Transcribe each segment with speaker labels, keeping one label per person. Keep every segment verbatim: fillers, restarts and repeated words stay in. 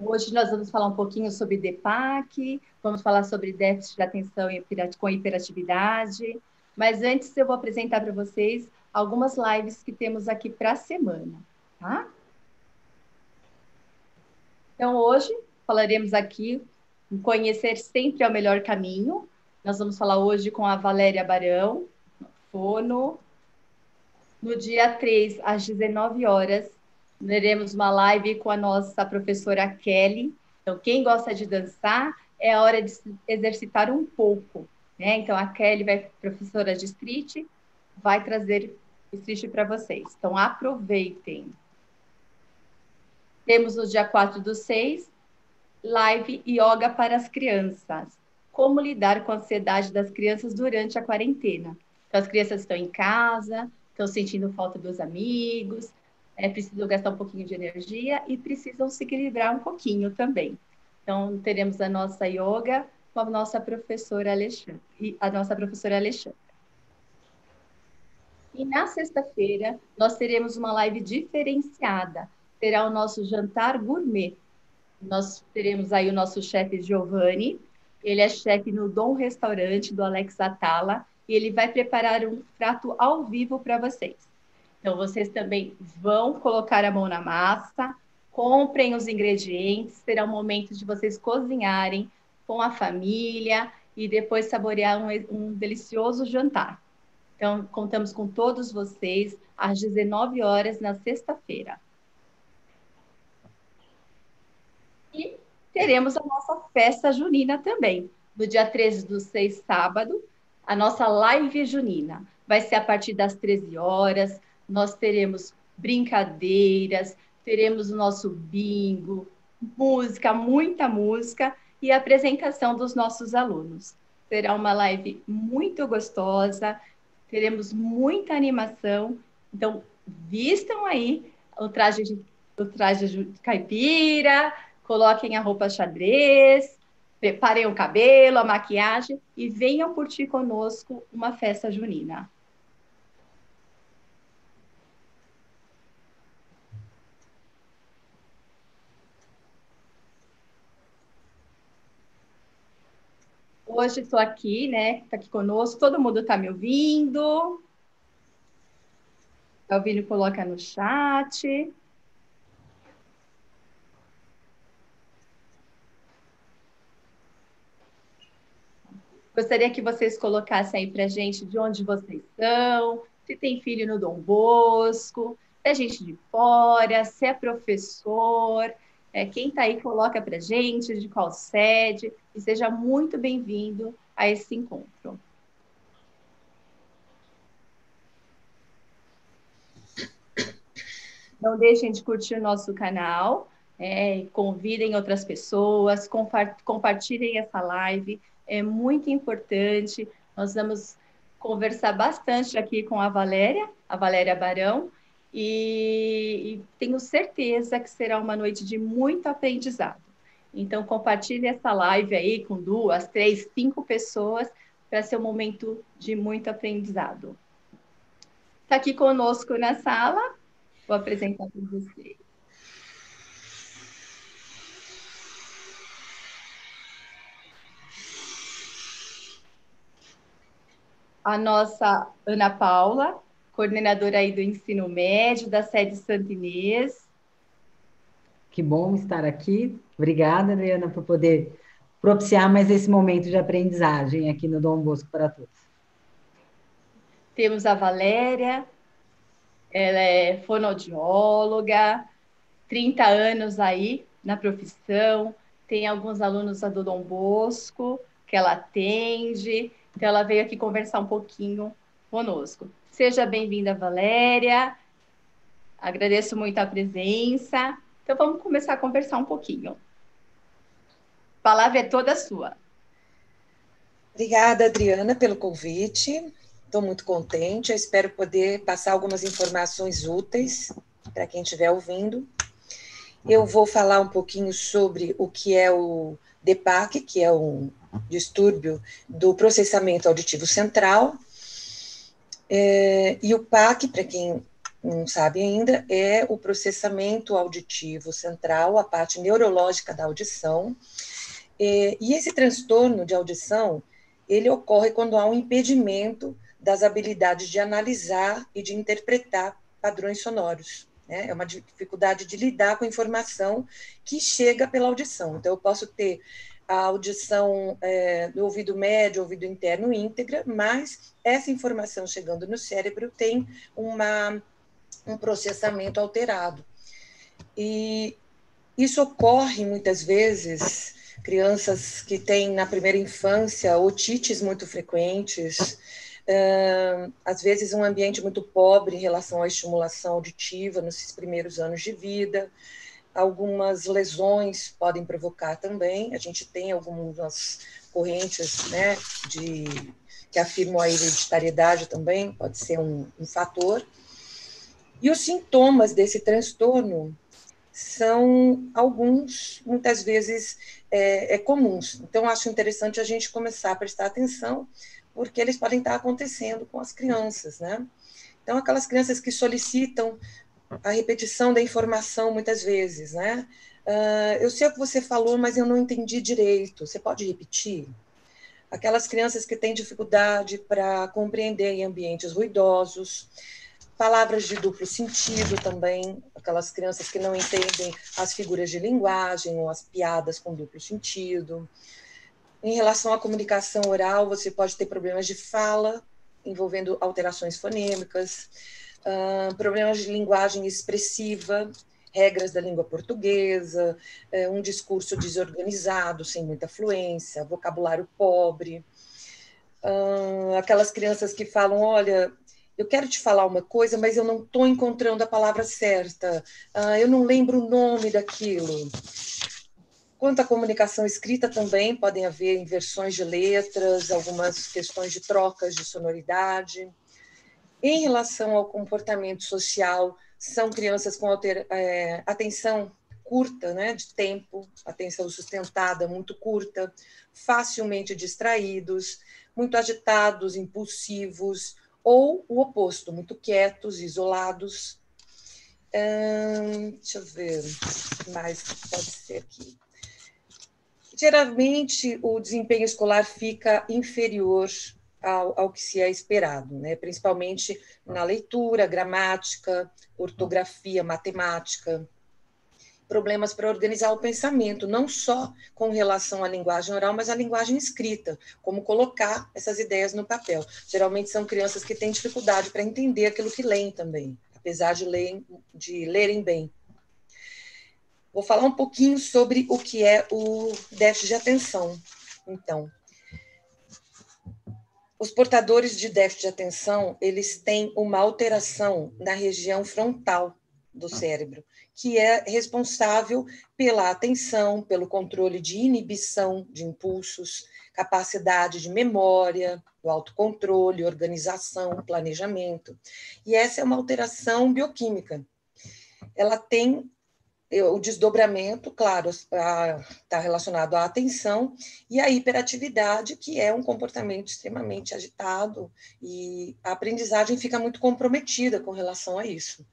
Speaker 1: Hoje nós vamos falar um pouquinho sobre D P A C, vamos falar sobre déficit de atenção com hiperatividade, mas antes eu vou apresentar para vocês algumas lives que temos aqui para a semana, tá? Então, hoje falaremos aqui em Conhecer Sempre é o Melhor Caminho. Nós vamos falar hoje com a Valéria Barão, fono. No dia três, às dezenove horas, teremos uma live com a nossa professora Kelly. Então, quem gosta de dançar, é a hora de se exercitar um pouco, né? Então, a Kelly, vai, professora de street, vai trazer street para vocês. Então, aproveitem. Temos no dia quatro do seis, live Yoga para as crianças. Como lidar com a ansiedade das crianças durante a quarentena. Então, as crianças estão em casa, estão sentindo falta dos amigos, é, precisam gastar um pouquinho de energia e precisam se equilibrar um pouquinho também. Então, teremos a nossa yoga com a nossa professora Alexandra. E a nossa professora Alexandra. E na sexta-feira, nós teremos uma live diferenciada. Será o nosso jantar gourmet. Nós teremos aí o nosso chefe Giovanni. Ele é chefe no Dom Restaurante, do Alex Atala, e ele vai preparar um prato ao vivo para vocês. Então, vocês também vão colocar a mão na massa, comprem os ingredientes, será um momento de vocês cozinharem com a família e depois saborear um, um delicioso jantar. Então, contamos com todos vocês às dezenove horas na sexta-feira. E teremos a nossa festa junina também, no dia treze do seis, sábado, a nossa live junina. Vai ser a partir das treze horas, nós teremos brincadeiras, teremos o nosso bingo, música, muita música e a apresentação dos nossos alunos. Será uma live muito gostosa, teremos muita animação, então vistam aí o traje de, o traje de caipira, coloquem a roupa xadrez, preparem o cabelo, a maquiagem e venham curtir conosco uma festa junina. Hoje estou aqui, né? Está aqui conosco, todo mundo está me ouvindo. Está ouvindo? Coloca no chat. Gostaria que vocês colocassem aí para a gente de onde vocês são, se tem filho no Dom Bosco, se é gente de fora, se é professor. É, quem está aí, coloca para a gente de qual sede, e seja muito bem-vindo a esse encontro. Não deixem de curtir o nosso canal, é, convidem outras pessoas, compartilhem essa live, é muito importante. Nós vamos conversar bastante aqui com a Valéria, a Valéria Barão, e, e tenho certeza que será uma noite de muito aprendizado. Então, compartilhe essa live aí com duas, três, cinco pessoas, para ser um momento de muito aprendizado. Está aqui conosco na sala, vou apresentar para vocês. A nossa Ana Paula, coordenadora aí do ensino médio, da sede Santa Inês.
Speaker 2: Que bom estar aqui. Obrigada, Adriana, por poder propiciar mais esse momento de aprendizagem aqui no Dom Bosco para Todos.
Speaker 1: Temos a Valéria, ela é fonoaudióloga, trinta anos aí na profissão, tem alguns alunos do Dom Bosco que ela atende, então ela veio aqui conversar um pouquinho conosco. Seja bem-vinda, Valéria, agradeço muito a presença. Então, vamos começar a conversar um pouquinho. A palavra é toda sua.
Speaker 3: Obrigada, Adriana, pelo convite. Estou muito contente. Eu espero poder passar algumas informações úteis para quem estiver ouvindo. Eu vou falar um pouquinho sobre o que é o D P A C, que é um distúrbio do processamento auditivo central, é, e o P A C, para quem não sabe ainda, é o processamento auditivo central, a parte neurológica da audição. E esse transtorno de audição, ele ocorre quando há um impedimento das habilidades de analisar e de interpretar padrões sonoros. Né? É uma dificuldade de lidar com a informação que chega pela audição. Então, eu posso ter a audição é, do ouvido médio, ouvido interno íntegra, mas essa informação chegando no cérebro tem uma, um processamento alterado. E isso ocorre muitas vezes, crianças que têm na primeira infância otites muito frequentes, uh, às vezes um ambiente muito pobre em relação à estimulação auditiva nesses primeiros anos de vida. Algumas lesões podem provocar também. A gente tem algumas correntes, né, de, que afirmam a hereditariedade também, pode ser um, um fator. E os sintomas desse transtorno são alguns, muitas vezes, é, é comuns. Então, acho interessante a gente começar a prestar atenção, porque eles podem estar acontecendo com as crianças, né? Então, aquelas crianças que solicitam a repetição da informação muitas vezes, né? Uh, eu sei o que você falou, mas eu não entendi direito. Você pode repetir? Aquelas crianças que têm dificuldade para compreender em ambientes ruidosos, palavras de duplo sentido também, aquelas crianças que não entendem as figuras de linguagem ou as piadas com duplo sentido. Em relação à comunicação oral, você pode ter problemas de fala, envolvendo alterações fonêmicas, uh, problemas de linguagem expressiva, regras da língua portuguesa, uh, um discurso desorganizado, sem muita fluência, vocabulário pobre. Uh, aquelas crianças que falam, olha, eu quero te falar uma coisa, mas eu não estou encontrando a palavra certa, uh, eu não lembro o nome daquilo. Quanto à comunicação escrita também, podem haver inversões de letras, algumas questões de trocas de sonoridade. Em relação ao comportamento social, são crianças com alter, é, atenção curta, né, de tempo, atenção sustentada muito curta, facilmente distraídos, muito agitados, impulsivos, ou o oposto, muito quietos, isolados. Hum, deixa eu ver, mais pode ser aqui. Geralmente, o desempenho escolar fica inferior ao, ao que se é esperado, né? Principalmente na leitura, gramática, ortografia, matemática. Problemas para organizar o pensamento, não só com relação à linguagem oral, mas à linguagem escrita, como colocar essas ideias no papel. Geralmente são crianças que têm dificuldade para entender aquilo que leem também, apesar de lerem, de lerem bem. Vou falar um pouquinho sobre o que é o déficit de atenção. Então, os portadores de déficit de atenção, eles têm uma alteração na região frontal do cérebro, que é responsável pela atenção, pelo controle de inibição de impulsos, capacidade de memória, o autocontrole, organização, planejamento. E essa é uma alteração bioquímica. Ela tem o desdobramento, claro, está relacionado à atenção, e à hiperatividade, que é um comportamento extremamente agitado, e a aprendizagem fica muito comprometida com relação a isso.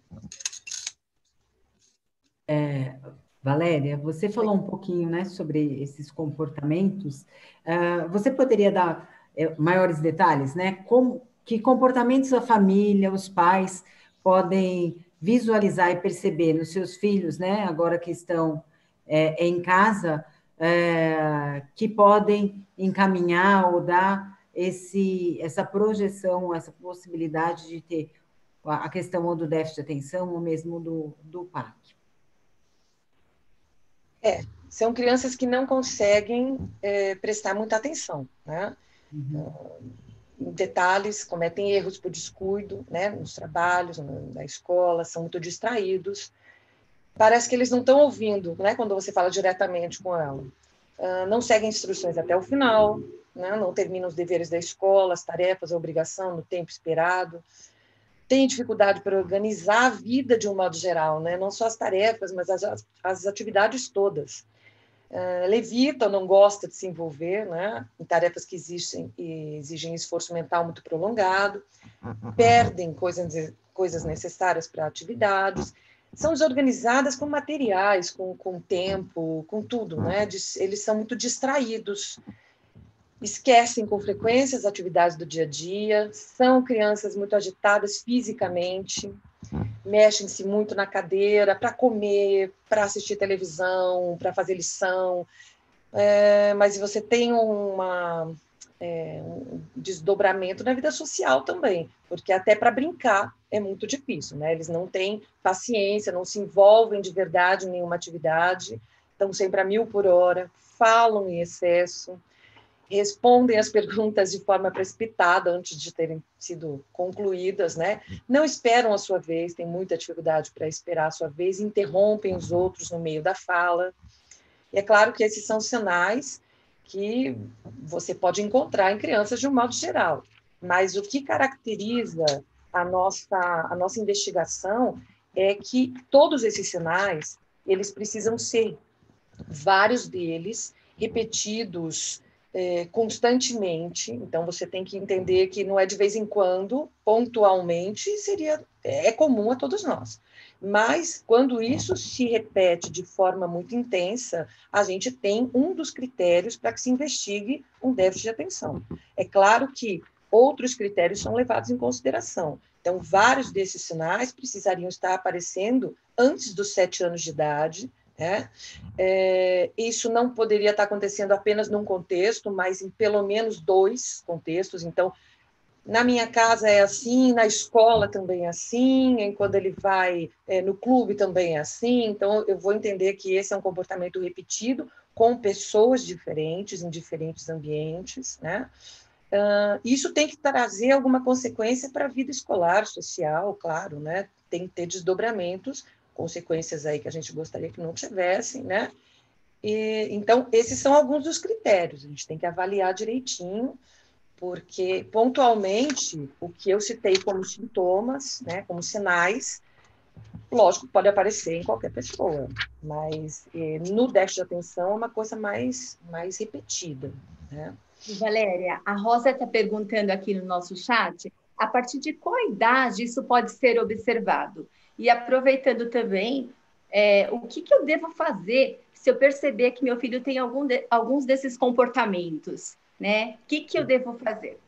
Speaker 2: É, Valéria, você falou um pouquinho, né, sobre esses comportamentos. Uh, você poderia dar é, maiores detalhes, né? Como, que comportamentos a família, os pais podem visualizar e perceber nos seus filhos, né? Agora que estão é, em casa, é, que podem encaminhar ou dar esse, essa projeção, essa possibilidade de ter a questão ou do déficit de atenção ou mesmo do, do P A C.
Speaker 3: É, são crianças que não conseguem é, prestar muita atenção, né? Uhum. Em detalhes, cometem erros por descuido, né? Nos trabalhos, na escola, são muito distraídos. Parece que eles não estão ouvindo, né? Quando você fala diretamente com ela. Uh, não seguem instruções até o final, né? Não terminam os deveres da escola, as tarefas, a obrigação no tempo esperado. Tem dificuldade para organizar a vida de um modo geral, né? Não só as tarefas, mas as, as atividades todas. Uh, levita, não gosta de se envolver, né? Em tarefas que existem e exigem esforço mental muito prolongado, perdem coisas, coisas necessárias para atividades, são desorganizadas com materiais, com, com tempo, com tudo, né? Eles são muito distraídos, esquecem com frequência as atividades do dia a dia, são crianças muito agitadas fisicamente, mexem-se muito na cadeira para comer, para assistir televisão, para fazer lição, é, mas você tem uma, é, um desdobramento na vida social também, porque até para brincar é muito difícil, né? Eles não têm paciência, não se envolvem de verdade em nenhuma atividade, estão sempre a mil por hora, falam em excesso, respondem as perguntas de forma precipitada antes de terem sido concluídas, né? Não esperam a sua vez, têm muita dificuldade para esperar a sua vez, interrompem os outros no meio da fala. E é claro que esses são sinais que você pode encontrar em crianças de um modo geral, mas o que caracteriza a nossa, a nossa investigação é que todos esses sinais, eles precisam ser, vários deles, repetidos é, constantemente. Então, você tem que entender que não é de vez em quando, pontualmente, seria, é comum a todos nós. Mas, quando isso se repete de forma muito intensa, a gente tem um dos critérios para que se investigue um déficit de atenção. É claro que outros critérios são levados em consideração. Então, vários desses sinais precisariam estar aparecendo antes dos sete anos de idade, né? É, isso não poderia estar acontecendo apenas num contexto, mas em pelo menos dois contextos. Então, na minha casa é assim, na escola também é assim, quando ele vai é, no clube também é assim. Então, eu vou entender que esse é um comportamento repetido com pessoas diferentes, em diferentes ambientes, né? Uh, isso tem que trazer alguma consequência para a vida escolar, social, claro, né? Tem que ter desdobramentos, consequências aí que a gente gostaria que não tivessem, né? E, então, esses são alguns dos critérios, a gente tem que avaliar direitinho, porque, pontualmente, o que eu citei como sintomas, né, como sinais, lógico, pode aparecer em qualquer pessoa, mas eh, no déficit de atenção é uma coisa mais, mais repetida, né?
Speaker 1: Valéria, a Rosa está perguntando aqui no nosso chat, a partir de qual idade isso pode ser observado? E aproveitando também, é, o que, que eu devo fazer se eu perceber que meu filho tem algum de, alguns desses comportamentos, né? O que, que eu devo fazer?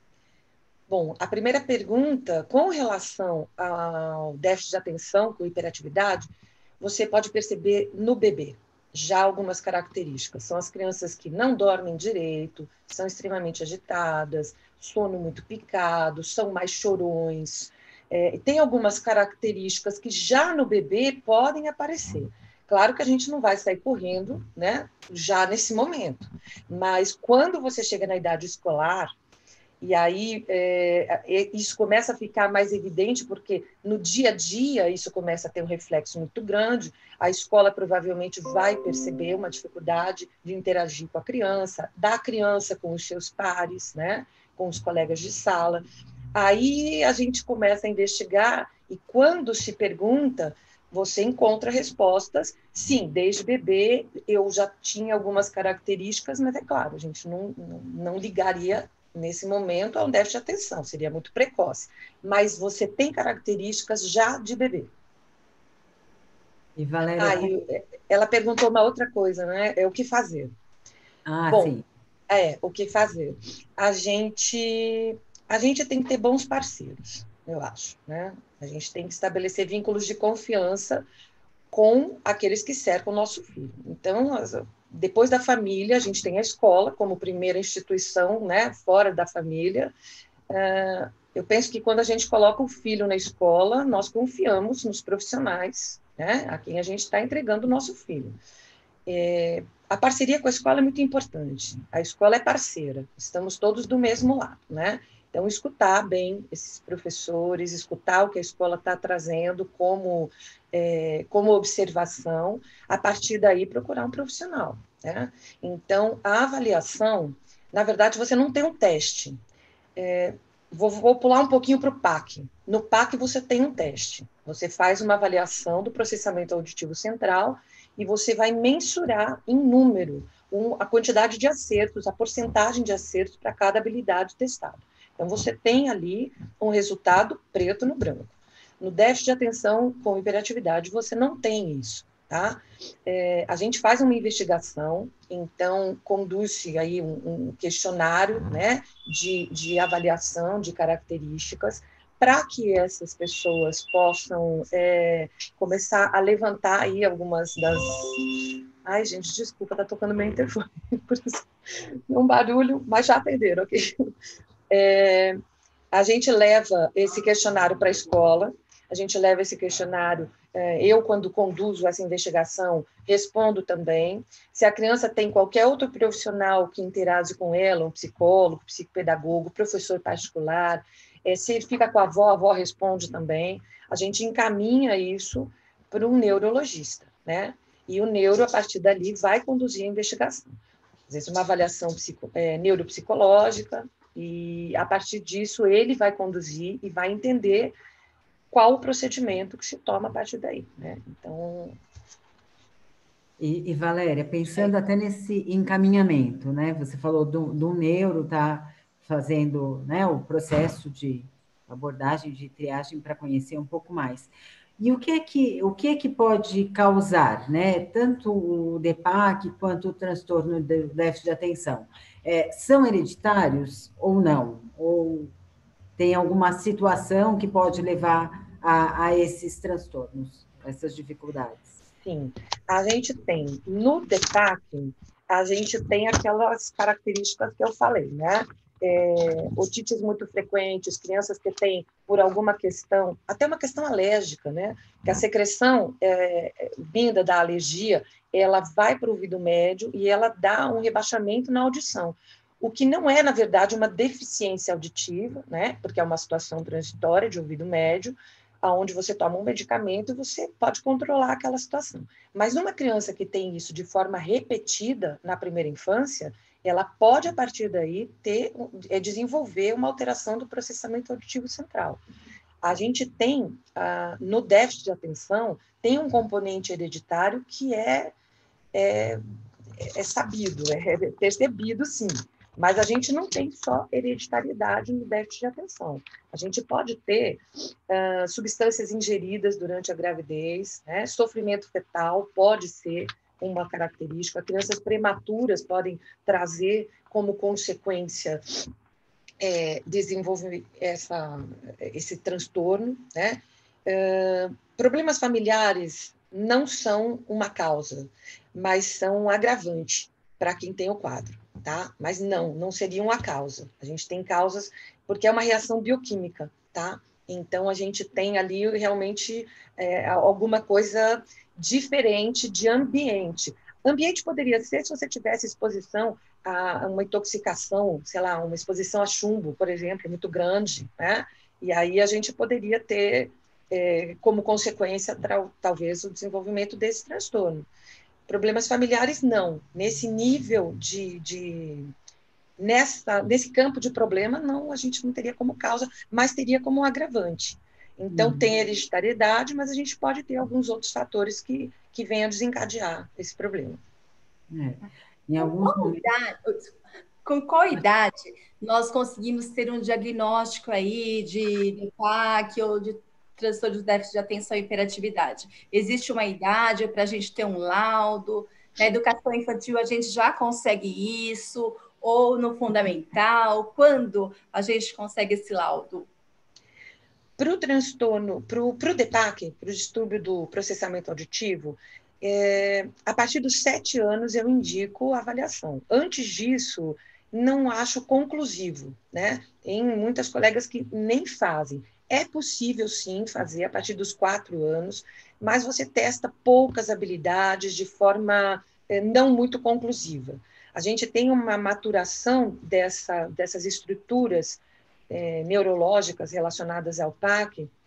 Speaker 3: Bom, a primeira pergunta, com relação ao déficit de atenção com hiperatividade, você pode perceber no bebê já algumas características. São as crianças que não dormem direito, são extremamente agitadas, sono muito picado, são mais chorões. É, tem algumas características que já no bebê podem aparecer. Claro que a gente não vai sair correndo, né, já nesse momento, mas quando você chega na idade escolar, e aí é, isso começa a ficar mais evidente, porque no dia a dia isso começa a ter um reflexo muito grande, a escola provavelmente vai perceber uma dificuldade de interagir com a criança, da criança com os seus pares, né, com os colegas de sala. Aí a gente começa a investigar, e quando se pergunta, você encontra respostas. Sim, desde bebê eu já tinha algumas características, mas é claro, a gente não, não, não ligaria nesse momento, é um déficit de atenção, seria muito precoce. Mas você tem características já de bebê.
Speaker 2: E Valéria...
Speaker 3: Ah, e ela perguntou uma outra coisa, né? É o que fazer.
Speaker 2: Ah,
Speaker 3: Bom,
Speaker 2: sim.
Speaker 3: É, o que fazer? A gente, a gente tem que ter bons parceiros, eu acho, né? A gente tem que estabelecer vínculos de confiança com aqueles que cercam o nosso filho. Então, depois da família, a gente tem a escola como primeira instituição, né, fora da família. Eu penso que quando a gente coloca o filho na escola, nós confiamos nos profissionais, né, a quem a gente está entregando o nosso filho. É, a parceria com a escola é muito importante. A escola é parceira, estamos todos do mesmo lado, né? Então, escutar bem esses professores, escutar o que a escola está trazendo como, é, como observação, a partir daí procurar um profissional, né? Então, a avaliação, na verdade, você não tem um teste. É, vou, vou pular um pouquinho para o P A C. No P A C, você tem um teste. Você faz uma avaliação do processamento auditivo central e você vai mensurar em número um, a quantidade de acertos, a porcentagem de acertos para cada habilidade testada. Então, você tem ali um resultado preto no branco. No déficit de atenção com hiperatividade, você não tem isso, tá? É, a gente faz uma investigação, então conduz-se aí um, um questionário, né, de, de avaliação de características, para que essas pessoas possam é, começar a levantar aí algumas das... Ai, gente, desculpa, está tocando meu interfone, por isso é um barulho, mas já atenderam, ok? É, a gente leva esse questionário para a escola, a gente leva esse questionário, é, eu, quando conduzo essa investigação, respondo também. Se a criança tem qualquer outro profissional que interage com ela, um psicólogo, psicopedagogo, professor particular, é, se fica com a avó, a avó responde também. A gente encaminha isso para um neurologista, né? E o neuro, a partir dali, vai conduzir a investigação. Às vezes, uma avaliação psico, é, neuropsicológica, e, a partir disso, ele vai conduzir e vai entender qual o procedimento que se toma a partir daí, né? Então...
Speaker 2: E, e Valéria, pensando é. até nesse encaminhamento, né? Você falou do, do neuro tá fazendo, né, o processo de abordagem, de triagem para conhecer um pouco mais. E o que é que, o que é que pode causar, né? Tanto o D P A C quanto o transtorno do déficit de atenção. É, são hereditários ou não? Ou tem alguma situação que pode levar a, a esses transtornos, essas dificuldades?
Speaker 3: Sim, a gente tem, no D P A C, a gente tem aquelas características que eu falei, né? É, otites muito frequentes, crianças que têm, por alguma questão, até uma questão alérgica, né? Que a secreção é, vinda da alergia, ela vai para o ouvido médio e ela dá um rebaixamento na audição. O que não é, na verdade, uma deficiência auditiva, né? Porque é uma situação transitória de ouvido médio, onde você toma um medicamento e você pode controlar aquela situação. Mas numa criança que tem isso de forma repetida na primeira infância, ela pode, a partir daí, ter, desenvolver uma alteração do processamento auditivo central. A gente tem, ah, no déficit de atenção, tem um componente hereditário que é, é, é sabido, é percebido, sim. Mas a gente não tem só hereditariedade no déficit de atenção. A gente pode ter uh, substâncias ingeridas durante a gravidez, né? Sofrimento fetal pode ser uma característica. Crianças prematuras podem trazer como consequência é, desenvolver essa, esse transtorno, né? Uh, problemas familiares não são uma causa, mas são um agravante para quem tem o quadro. Tá? Mas não, não seriam a causa. A gente tem causas porque é uma reação bioquímica, tá? Então, a gente tem ali realmente é, alguma coisa diferente de ambiente. Ambiente poderia ser se você tivesse exposição a uma intoxicação, sei lá, uma exposição a chumbo, por exemplo, muito grande, né? E aí a gente poderia ter, é, como consequência, talvez, o desenvolvimento desse transtorno. Problemas familiares, não. Nesse nível de... de nessa, nesse campo de problema, não, a gente não teria como causa, mas teria como um agravante. Então, uhum. Tem hereditariedade, mas a gente pode ter alguns outros fatores que, que venham desencadear esse problema.
Speaker 2: É. Em alguns
Speaker 1: com, qual idade, com qual idade nós conseguimos ter um diagnóstico aí de, de P A C ou de transtorno de déficit de atenção e hiperatividade? Existe uma idade para a gente ter um laudo? Na educação infantil a gente já consegue isso? Ou no fundamental? Quando a gente consegue esse laudo?
Speaker 3: Para o transtorno, para o D P A C, para o distúrbio do processamento auditivo, é, a partir dos sete anos eu indico a avaliação. Antes disso, não acho conclusivo, né? Tem muitas colegas que nem fazem. É possível, sim, fazer a partir dos quatro anos, mas você testa poucas habilidades de forma é, não muito conclusiva. A gente tem uma maturação dessa, dessas estruturas é, neurológicas relacionadas ao P A C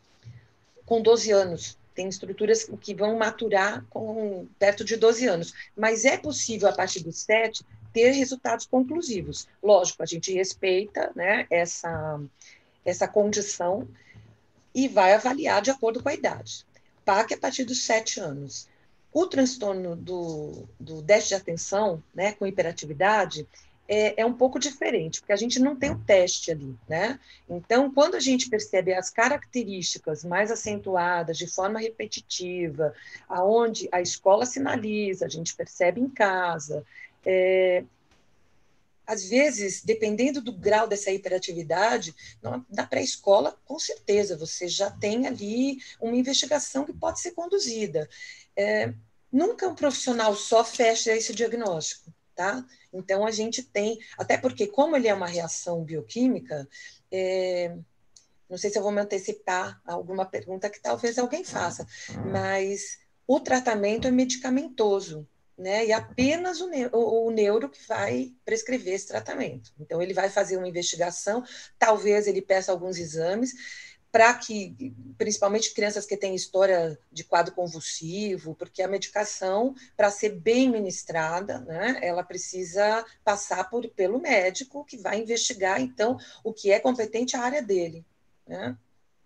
Speaker 3: com doze anos. Tem estruturas que vão maturar com perto de doze anos. Mas é possível, a partir dos sete, ter resultados conclusivos. Lógico, a gente respeita, né, essa, essa condição e vai avaliar de acordo com a idade. P A C a partir dos sete anos. O transtorno do, do déficit de atenção, né, com hiperatividade, é, é um pouco diferente, porque a gente não tem o teste ali, né? Então, quando a gente percebe as características mais acentuadas, de forma repetitiva, aonde a escola sinaliza, a gente percebe em casa, é, às vezes, dependendo do grau dessa hiperatividade, na pré-escola, com certeza, você já tem ali uma investigação que pode ser conduzida. É, nunca um profissional só fecha esse diagnóstico, tá? Então, a gente tem, até porque, como ele é uma reação bioquímica, é, não sei se eu vou me antecipar a alguma pergunta que talvez alguém faça, mas o tratamento é medicamentoso, né? E apenas o, neuro, o neuro que vai prescrever esse tratamento. Então, ele vai fazer uma investigação, talvez ele peça alguns exames, para que, principalmente crianças que têm história de quadro convulsivo, porque a medicação, para ser bem ministrada, né, ela precisa passar por, pelo médico, que vai investigar, então, o que é competente à área dele, né?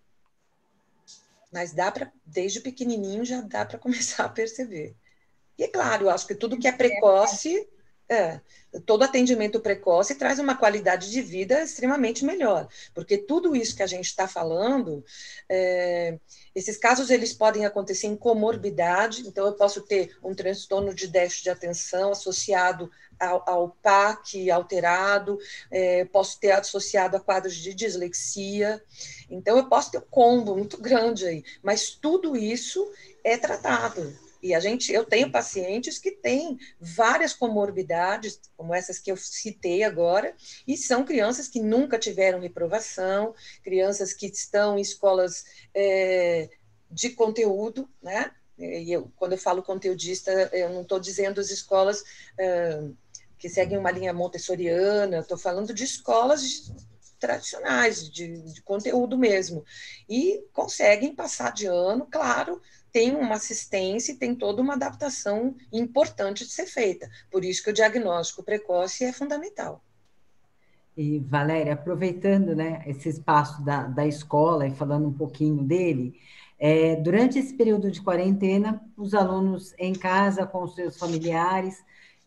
Speaker 3: Mas dá para, desde pequenininho, já dá para começar a perceber. E é claro, eu acho que tudo que é precoce, é, todo atendimento precoce traz uma qualidade de vida extremamente melhor, porque tudo isso que a gente está falando, é, esses casos eles podem acontecer em comorbidade, então eu posso ter um transtorno de déficit de atenção associado ao, ao P A C alterado, é, posso ter associado a quadros de dislexia, então eu posso ter um combo muito grande aí, mas tudo isso é tratado. E a gente, eu tenho pacientes que têm várias comorbidades, como essas que eu citei agora, e são crianças que nunca tiveram reprovação, crianças que estão em escolas é, de conteúdo, né? E eu, quando eu falo conteudista, eu não estou dizendo as escolas é, que seguem uma linha montessoriana, estou falando de escolas tradicionais, de, de conteúdo mesmo, e conseguem passar de ano, claro, tem uma assistência e tem toda uma adaptação importante de ser feita. Por isso que o diagnóstico precoce é fundamental.
Speaker 2: E, Valéria, aproveitando, né, esse espaço da, da escola e falando um pouquinho dele, é, durante esse período de quarentena, os alunos em casa com os seus familiares,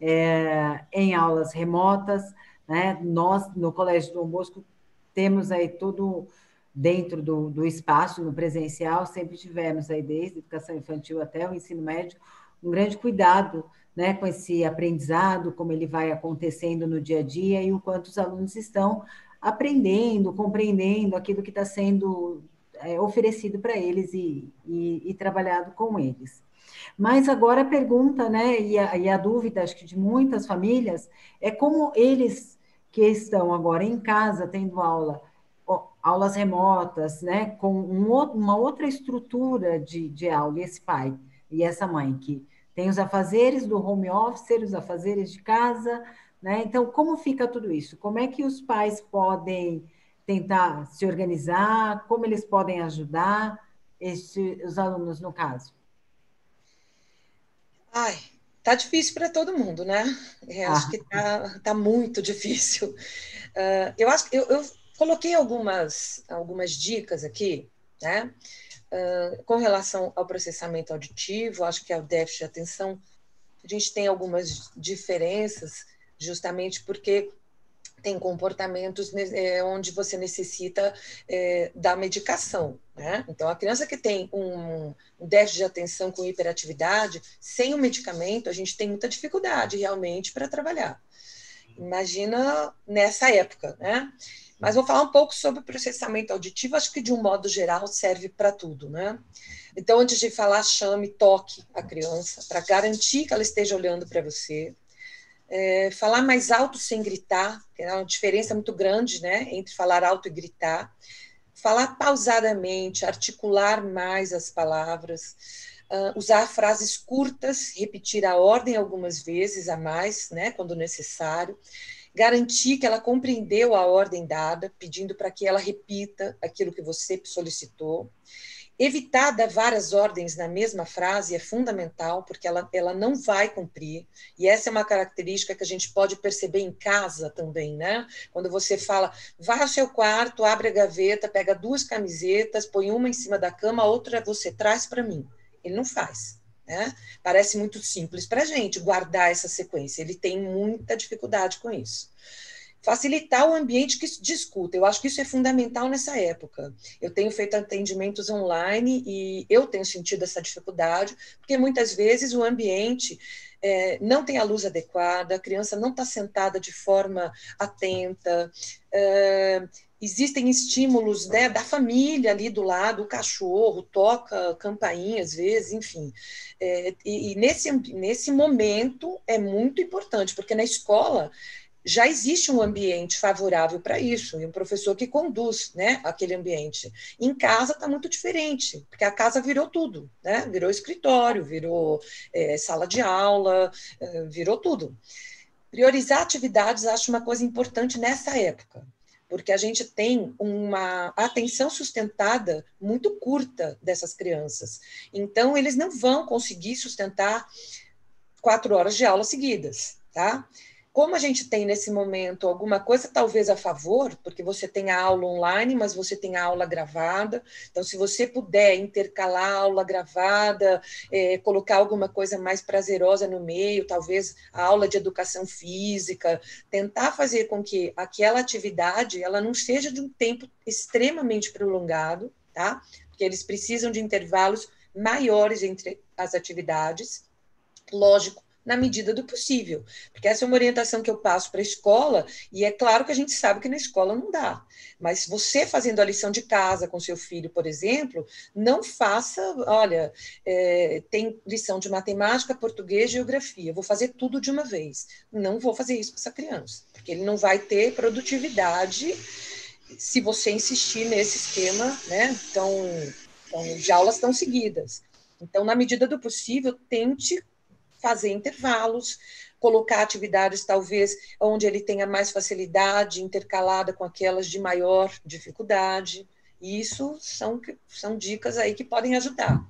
Speaker 2: é, em aulas remotas, né, nós, no Colégio Dom Bosco, temos aí todo dentro do, do espaço, no presencial, sempre tivemos aí, desde a educação infantil até o ensino médio, um grande cuidado, né, com esse aprendizado, como ele vai acontecendo no dia a dia e o quanto os alunos estão aprendendo, compreendendo aquilo que está sendo é, oferecido para eles e, e, e trabalhado com eles. Mas agora a pergunta, né, e a, e a dúvida, acho que de muitas famílias, é como eles que estão agora em casa tendo aula, aulas remotas, né, com um, uma outra estrutura de, de aula, e esse pai e essa mãe que tem os afazeres do home office, os afazeres de casa, né? Então, como fica tudo isso? Como é que os pais podem tentar se organizar? Como eles podem ajudar este, os alunos, no caso?
Speaker 3: Ai, tá difícil para todo mundo, né? Eu acho
Speaker 2: Ah,
Speaker 3: que tá, tá muito difícil. Uh, eu acho que eu, eu coloquei algumas, algumas dicas aqui, né? Uh, com relação ao processamento auditivo, acho que é o déficit de atenção, a gente tem algumas diferenças, justamente porque tem comportamentos é, onde você necessita é, da medicação, né? Então, a criança que tem um, um déficit de atenção com hiperatividade, sem o medicamento, a gente tem muita dificuldade realmente para trabalhar. Imagina nessa época, né? Mas vou falar um pouco sobre o processamento auditivo, acho que de um modo geral serve para tudo, né? Então, antes de falar, chame, toque a criança, para garantir que ela esteja olhando para você. É, falar mais alto sem gritar, que é uma diferença muito grande, né, entre falar alto e gritar. Falar pausadamente, articular mais as palavras, uh, usar frases curtas, repetir a ordem algumas vezes a mais, né, quando necessário. Garantir que ela compreendeu a ordem dada, pedindo para que ela repita aquilo que você solicitou. Evitar dar várias ordens na mesma frase é fundamental, porque ela, ela não vai cumprir, e essa é uma característica que a gente pode perceber em casa também, né? Quando você fala, vai ao seu quarto, abre a gaveta, pega duas camisetas, põe uma em cima da cama, a outra você traz para mim. Ele não faz, né? Parece muito simples para a gente guardar essa sequência, ele tem muita dificuldade com isso. Facilitar o ambiente que discuta, eu acho que isso é fundamental nessa época. Eu tenho feito atendimentos online e eu tenho sentido essa dificuldade, porque muitas vezes o ambiente é, não tem a luz adequada, a criança não está sentada de forma atenta, é, existem estímulos, né, da família ali do lado, o cachorro toca campainha às vezes, enfim. É, e e nesse, nesse momento é muito importante, porque na escola já existe um ambiente favorável para isso, e um professor que conduz, né, aquele ambiente. Em casa está muito diferente, porque a casa virou tudo, né? Virou escritório, virou é, sala de aula, é, virou tudo. Priorizar atividades acho uma coisa importante nessa época, porque a gente tem uma atenção sustentada muito curta dessas crianças. Então, eles não vão conseguir sustentar quatro horas de aula seguidas, tá? Como a gente tem nesse momento alguma coisa talvez a favor, porque você tem a aula online, mas você tem a aula gravada, então se você puder intercalar a aula gravada, é, colocar alguma coisa mais prazerosa no meio, talvez a aula de educação física, tentar fazer com que aquela atividade ela não seja de um tempo extremamente prolongado, tá? Porque eles precisam de intervalos maiores entre as atividades, lógico, na medida do possível, porque essa é uma orientação que eu passo para a escola, e é claro que a gente sabe que na escola não dá, mas você fazendo a lição de casa com seu filho, por exemplo, não faça, olha, é, tem lição de matemática, português, geografia, vou fazer tudo de uma vez. Não vou fazer isso com essa criança, porque ele não vai ter produtividade se você insistir nesse esquema, né? Então, então de aulas tão seguidas. Então, na medida do possível, tente fazer intervalos, colocar atividades talvez onde ele tenha mais facilidade, intercalada com aquelas de maior dificuldade. Isso são, são dicas aí que podem ajudar.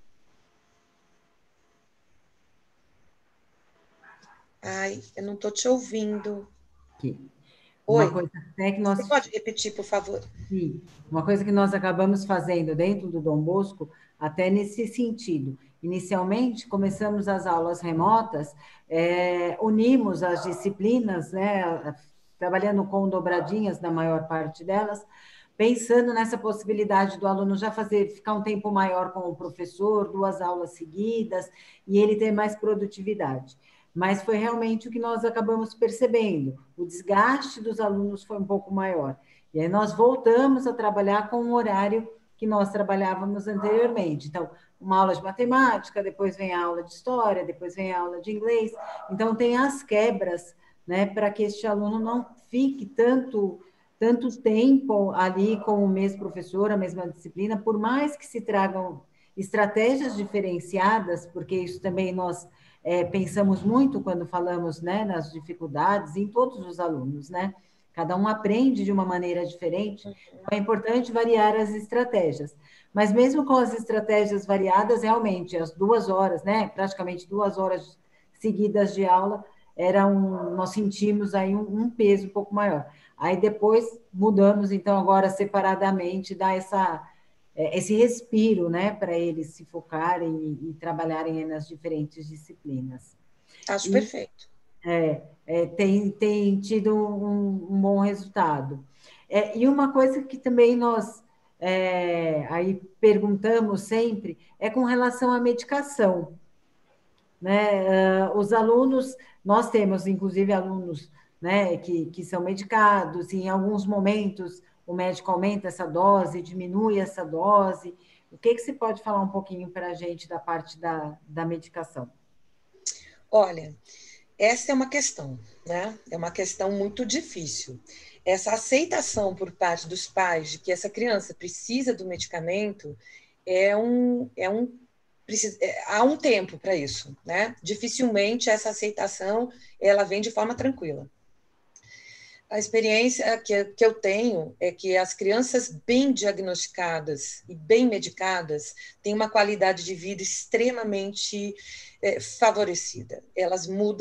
Speaker 3: Ai, eu não estou te ouvindo.
Speaker 2: Aqui.
Speaker 3: Oi,
Speaker 2: Uma coisa até que nós...
Speaker 3: você pode repetir, por favor?
Speaker 2: Sim, uma coisa que nós acabamos fazendo dentro do Dom Bosco, até nesse sentido. Inicialmente, começamos as aulas remotas, é, unimos as disciplinas, né, trabalhando com dobradinhas na maior parte delas, pensando nessa possibilidade do aluno já fazer, ficar um tempo maior com o professor, duas aulas seguidas, e ele ter mais produtividade. Mas foi realmente o que nós acabamos percebendo, o desgaste dos alunos foi um pouco maior. E aí nós voltamos a trabalhar com o horário que nós trabalhávamos anteriormente. Então, uma aula de matemática, depois vem a aula de história, depois vem a aula de inglês. Então, tem as quebras, né, para que este aluno não fique tanto, tanto tempo ali com o mesmo professor, a mesma disciplina, por mais que se tragam estratégias diferenciadas, porque isso também nós é, pensamos muito quando falamos, né, nas dificuldades em todos os alunos, né? Cada um aprende de uma maneira diferente, então é importante variar as estratégias. Mas mesmo com as estratégias variadas, realmente, as duas horas, né, praticamente duas horas seguidas de aula, era um, nós sentimos aí um, um peso um pouco maior. Aí depois mudamos, então, agora separadamente, dá essa, esse respiro, né, para eles se focarem e, e trabalharem nas diferentes disciplinas.
Speaker 3: Acho
Speaker 2: e,
Speaker 3: perfeito.
Speaker 2: É, é, tem, tem tido um, um bom resultado. É, e uma coisa que também nós é, aí perguntamos sempre é com relação à medicação. Né? Uh, os alunos, nós temos inclusive alunos, né, que, que são medicados, e em alguns momentos o médico aumenta essa dose, diminui essa dose. O que, que você pode falar um pouquinho para a gente da parte da, da medicação?
Speaker 3: Olha, essa é uma questão, né? É uma questão muito difícil. Essa aceitação por parte dos pais de que essa criança precisa do medicamento é um, é um precisa, é, há um tempo para isso, né? Dificilmente essa aceitação ela vem de forma tranquila. A experiência que, que eu tenho é que as crianças bem diagnosticadas e bem medicadas têm uma qualidade de vida extremamente é, favorecida. Elas mudam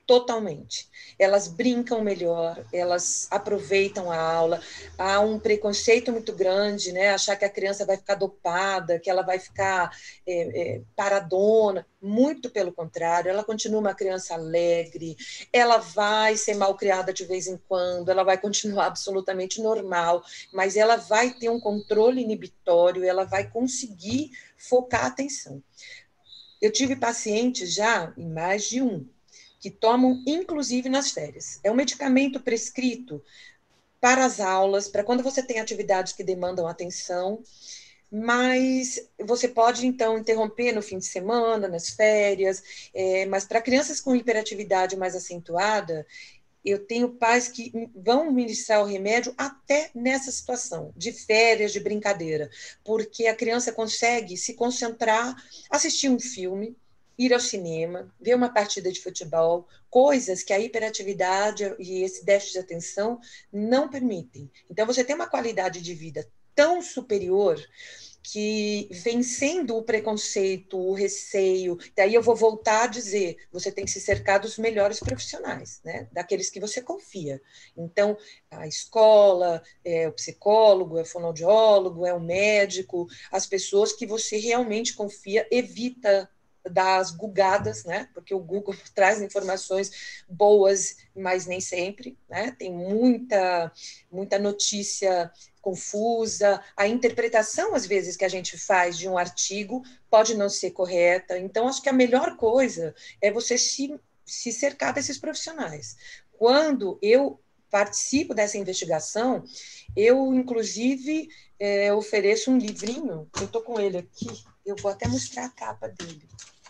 Speaker 3: totalmente. Elas brincam melhor, elas aproveitam a aula. Há um preconceito muito grande, né? Achar que a criança vai ficar dopada, que ela vai ficar é, é, paradona. Muito pelo contrário, ela continua uma criança alegre, ela vai ser mal criada de vez em quando, ela vai continuar absolutamente normal, mas ela vai ter um controle inibitório, ela vai conseguir focar a atenção. Eu tive pacientes já, em mais de um, que tomam, inclusive, nas férias. É um medicamento prescrito para as aulas, para quando você tem atividades que demandam atenção, mas você pode, então, interromper no fim de semana, nas férias, é, mas para crianças com hiperatividade mais acentuada, eu tenho pais que vão ministrar o remédio até nessa situação, de férias, de brincadeira, porque a criança consegue se concentrar, assistir um filme, ir ao cinema, ver uma partida de futebol, coisas que a hiperatividade e esse déficit de atenção não permitem. Então, você tem uma qualidade de vida tão superior que, vencendo o preconceito, o receio, daí eu vou voltar a dizer, você tem que se cercar dos melhores profissionais, né? Daqueles que você confia. Então, a escola, é o psicólogo, é o fonoaudiólogo, é o médico, as pessoas que você realmente confia, evita das gugadas, né? Porque o Google traz informações boas, mas nem sempre, né? Tem muita, muita notícia confusa, a interpretação, às vezes, que a gente faz de um artigo pode não ser correta. Então, acho que a melhor coisa é você se, se cercar desses profissionais. Quando eu participo dessa investigação, eu, inclusive, é, ofereço um livrinho, eu estou com ele aqui, eu vou até mostrar a capa dele.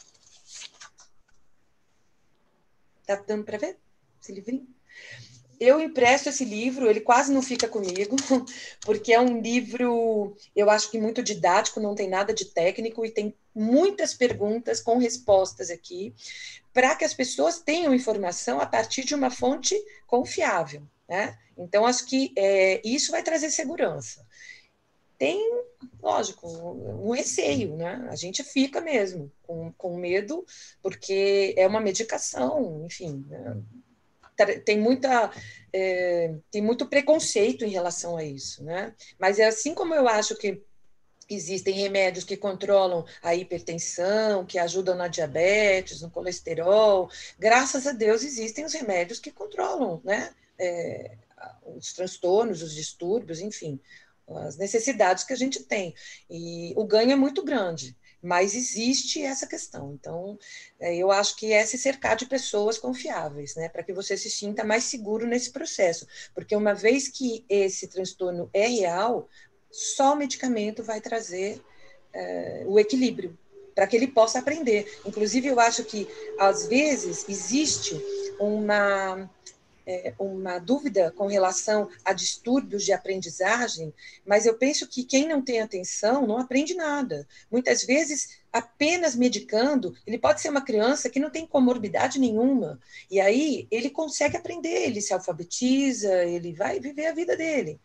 Speaker 3: Está dando para ver esse livrinho? Eu empresto esse livro, ele quase não fica comigo, porque é um livro, eu acho que muito didático, não tem nada de técnico e tem muitas perguntas com respostas aqui, para que as pessoas tenham informação a partir de uma fonte confiável, né? Então, acho que é, isso vai trazer segurança. Tem, lógico, um receio, né? A gente fica mesmo com, com medo, porque é uma medicação, enfim, né? Tem, muita, é, tem muito preconceito em relação a isso, né? Mas é assim como eu acho que existem remédios que controlam a hipertensão, que ajudam na diabetes, no colesterol, graças a Deus existem os remédios que controlam, né? É, os transtornos, os distúrbios, enfim, as necessidades que a gente tem. E o ganho é muito grande, mas existe essa questão. Então, eu acho que é se cercar de pessoas confiáveis, né, para que você se sinta mais seguro nesse processo, porque uma vez que esse transtorno é real, só o medicamento vai trazer é, o equilíbrio, para que ele possa aprender. Inclusive, eu acho que, às vezes, existe uma... É, uma dúvida com relação a distúrbios de aprendizagem, mas eu penso que quem não tem atenção não aprende nada. Muitas vezes, apenas medicando, ele pode ser uma criança que não tem comorbidade nenhuma, e aí ele consegue aprender, ele se alfabetiza, ele vai viver a vida dele.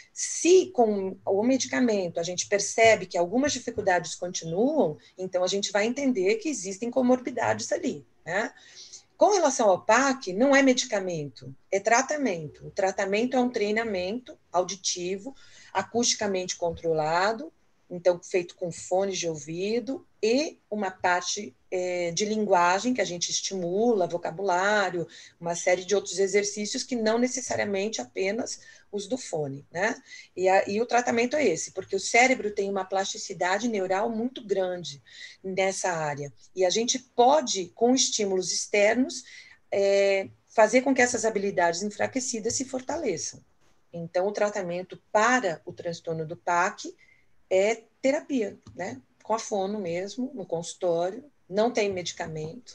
Speaker 3: Se com o medicamento a gente percebe que algumas dificuldades continuam, então a gente vai entender que existem comorbidades ali, né? Com relação ao P A C, não é medicamento, é tratamento. O tratamento é um treinamento auditivo, acusticamente controlado, então feito com fones de ouvido, e uma parte é, de linguagem que a gente estimula, vocabulário, uma série de outros exercícios que não necessariamente apenas os do fone, né? E, a, e o tratamento é esse, porque o cérebro tem uma plasticidade neural muito grande nessa área, e a gente pode, com estímulos externos, é, fazer com que essas habilidades enfraquecidas se fortaleçam. Então, o tratamento para o transtorno do P A C é terapia, né? Com a fono mesmo, no consultório, não tem medicamento.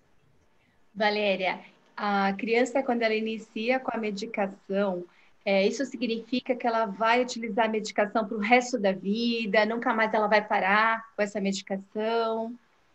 Speaker 1: Valéria, a criança, quando ela inicia com a medicação, é, isso significa que ela vai utilizar a medicação para o resto da vida, nunca mais ela vai parar com essa medicação?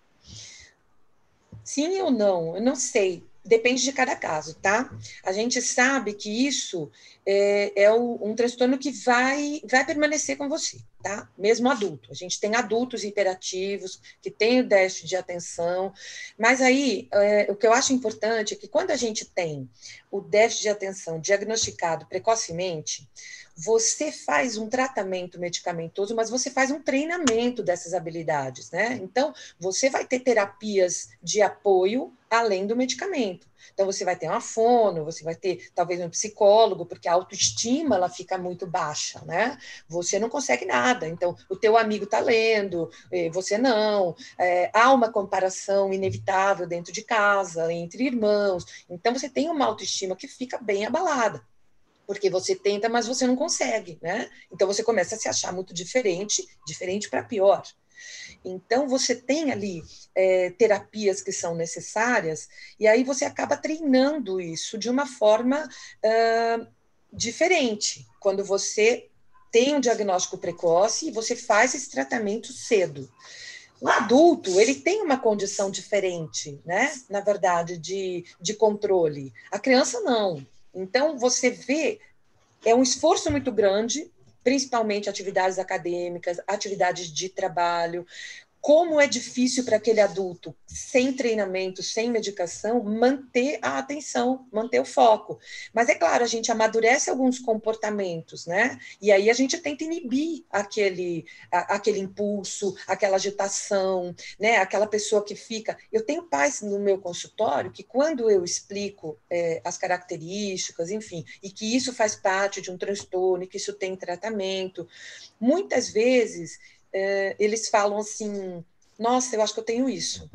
Speaker 3: Sim ou não? Eu não sei. Depende de cada caso, tá? A gente sabe que isso é, é um transtorno que vai, vai permanecer com você. tá? Mesmo adulto. A gente tem adultos hiperativos, que têm o déficit de atenção, mas aí, é, o que eu acho importante é que quando a gente tem o déficit de atenção diagnosticado precocemente, você faz um tratamento medicamentoso, mas você faz um treinamento dessas habilidades, né? Então, você vai ter terapias de apoio além do medicamento. Então, você vai ter uma fono, você vai ter talvez um psicólogo, porque a autoestima ela fica muito baixa, né? Você não consegue nada. Então, o teu amigo está lendo, você não. É, há uma comparação inevitável dentro de casa, entre irmãos. Então, você tem uma autoestima que fica bem abalada. Porque você tenta, mas você não consegue, né? Então, você começa a se achar muito diferente, diferente para pior. Então, você tem ali é, terapias que são necessárias, e aí você acaba treinando isso de uma forma uh, diferente, quando você tem um diagnóstico precoce e você faz esse tratamento cedo. O adulto, ele tem uma condição diferente, né? Na verdade, de, de controle. A criança, não. Então, você vê, é um esforço muito grande, principalmente atividades acadêmicas, atividades de trabalho. Como é difícil para aquele adulto, sem treinamento, sem medicação, manter a atenção, manter o foco. Mas, é claro, a gente amadurece alguns comportamentos, né? E aí a gente tenta inibir aquele, a, aquele impulso, aquela agitação, né? Aquela pessoa que fica... Eu tenho pais no meu consultório que, quando eu explico é, as características, enfim, e que isso faz parte de um transtorno, e que isso tem tratamento, muitas vezes... É, eles falam assim, nossa, eu acho que eu tenho isso.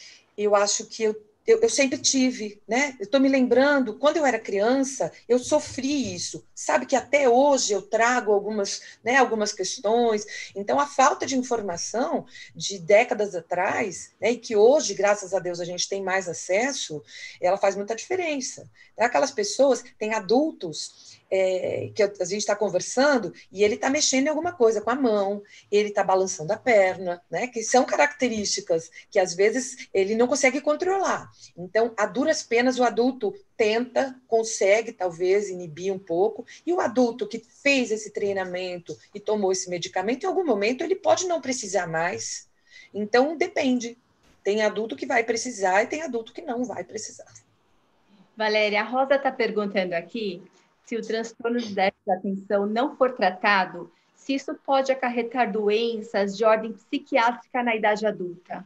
Speaker 3: Eu acho que eu, eu, eu sempre tive, né? Eu estou me lembrando, quando eu era criança, eu sofri isso. Sabe que até hoje eu trago algumas, né, algumas questões. Então, a falta de informação de décadas atrás, né, e que hoje, graças a Deus, a gente tem mais acesso, ela faz muita diferença. Aquelas pessoas, tem adultos... É, que a gente está conversando e ele está mexendo em alguma coisa com a mão, ele está balançando a perna, né? Que são características que às vezes ele não consegue controlar. Então, a duras penas, o adulto tenta, consegue talvez inibir um pouco, e o adulto que fez esse treinamento e tomou esse medicamento, em algum momento ele pode não precisar mais. Então, depende. Tem adulto que vai precisar e tem adulto que não vai precisar.
Speaker 1: Valéria, a Rosa está perguntando aqui se o transtorno de déficit de atenção não for tratado, se isso pode acarretar doenças de ordem psiquiátrica na idade adulta.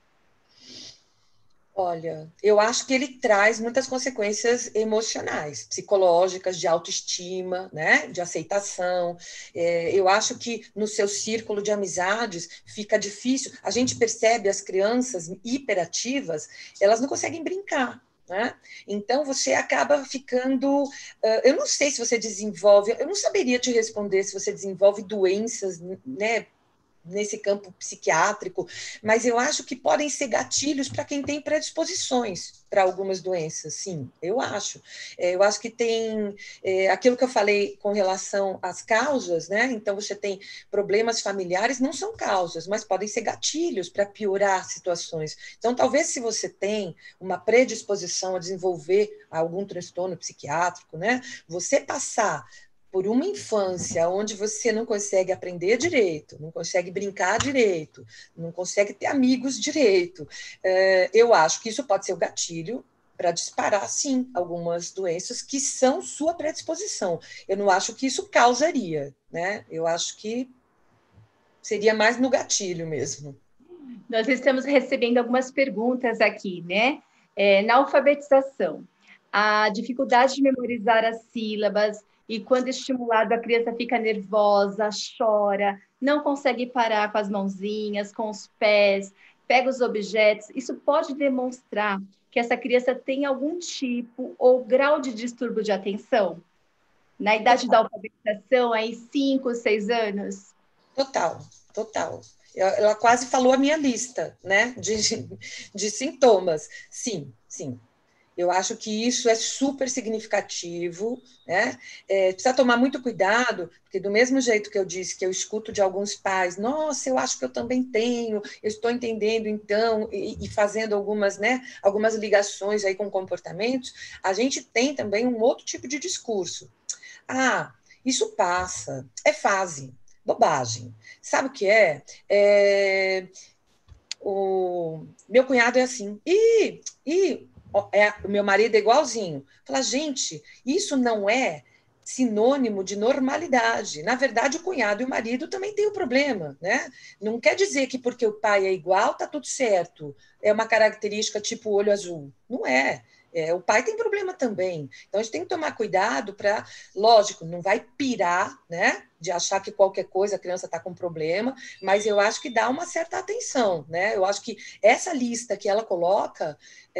Speaker 3: Olha, eu acho que ele traz muitas consequências emocionais, psicológicas, de autoestima, né? De aceitação. É, eu acho que no seu círculo de amizades fica difícil. A gente percebe as crianças hiperativas, elas não conseguem brincar. Né? Então, você acaba ficando... Uh, eu não sei se você desenvolve... Eu não saberia te responder se você desenvolve doenças, né, nesse campo psiquiátrico, mas eu acho que podem ser gatilhos para quem tem predisposições para algumas doenças, sim, eu acho. Eu acho que tem é, aquilo que eu falei com relação às causas, né? Então, você tem problemas familiares, não são causas, mas podem ser gatilhos para piorar situações. Então, talvez se você tem uma predisposição a desenvolver algum transtorno psiquiátrico, né? Você passar por uma infância onde você não consegue aprender direito, não consegue brincar direito, não consegue ter amigos direito, eu acho que isso pode ser o gatilho para disparar, sim, algumas doenças que são sua predisposição. Eu não acho que isso causaria, né? Eu acho que seria mais no gatilho mesmo.
Speaker 1: Nós estamos recebendo algumas perguntas aqui, né? É, na alfabetização, a dificuldade de memorizar as sílabas, e quando estimulado, a criança fica nervosa, chora, não consegue parar com as mãozinhas, com os pés, pega os objetos. Isso pode demonstrar que essa criança tem algum tipo ou grau de distúrbio de atenção? Na idade da alfabetização, aí cinco, seis anos?
Speaker 3: Total, total. Ela quase falou a minha lista, né, de, de sintomas. Sim, sim. Eu acho que isso é super significativo, né? É, precisa tomar muito cuidado, porque do mesmo jeito que eu disse que eu escuto de alguns pais, nossa, eu acho que eu também tenho, eu estou entendendo então, e, e fazendo algumas, né, algumas ligações aí com comportamentos, a gente tem também um outro tipo de discurso. Ah, isso passa, é fase. Bobagem. Sabe o que é? É... O meu cunhado é assim. Ih, ih, é, o meu marido é igualzinho. Fala, gente, isso não é sinônimo de normalidade. Na verdade, o cunhado e o marido também têm o problema, né? Não quer dizer que porque o pai é igual, tá tudo certo. É uma característica tipo olho azul. Não é. É, o pai tem problema também. Então, a gente tem que tomar cuidado para, lógico, não vai pirar, né? De achar que qualquer coisa a criança está com problema, mas eu acho que dá uma certa atenção, né? Eu acho que essa lista que ela coloca,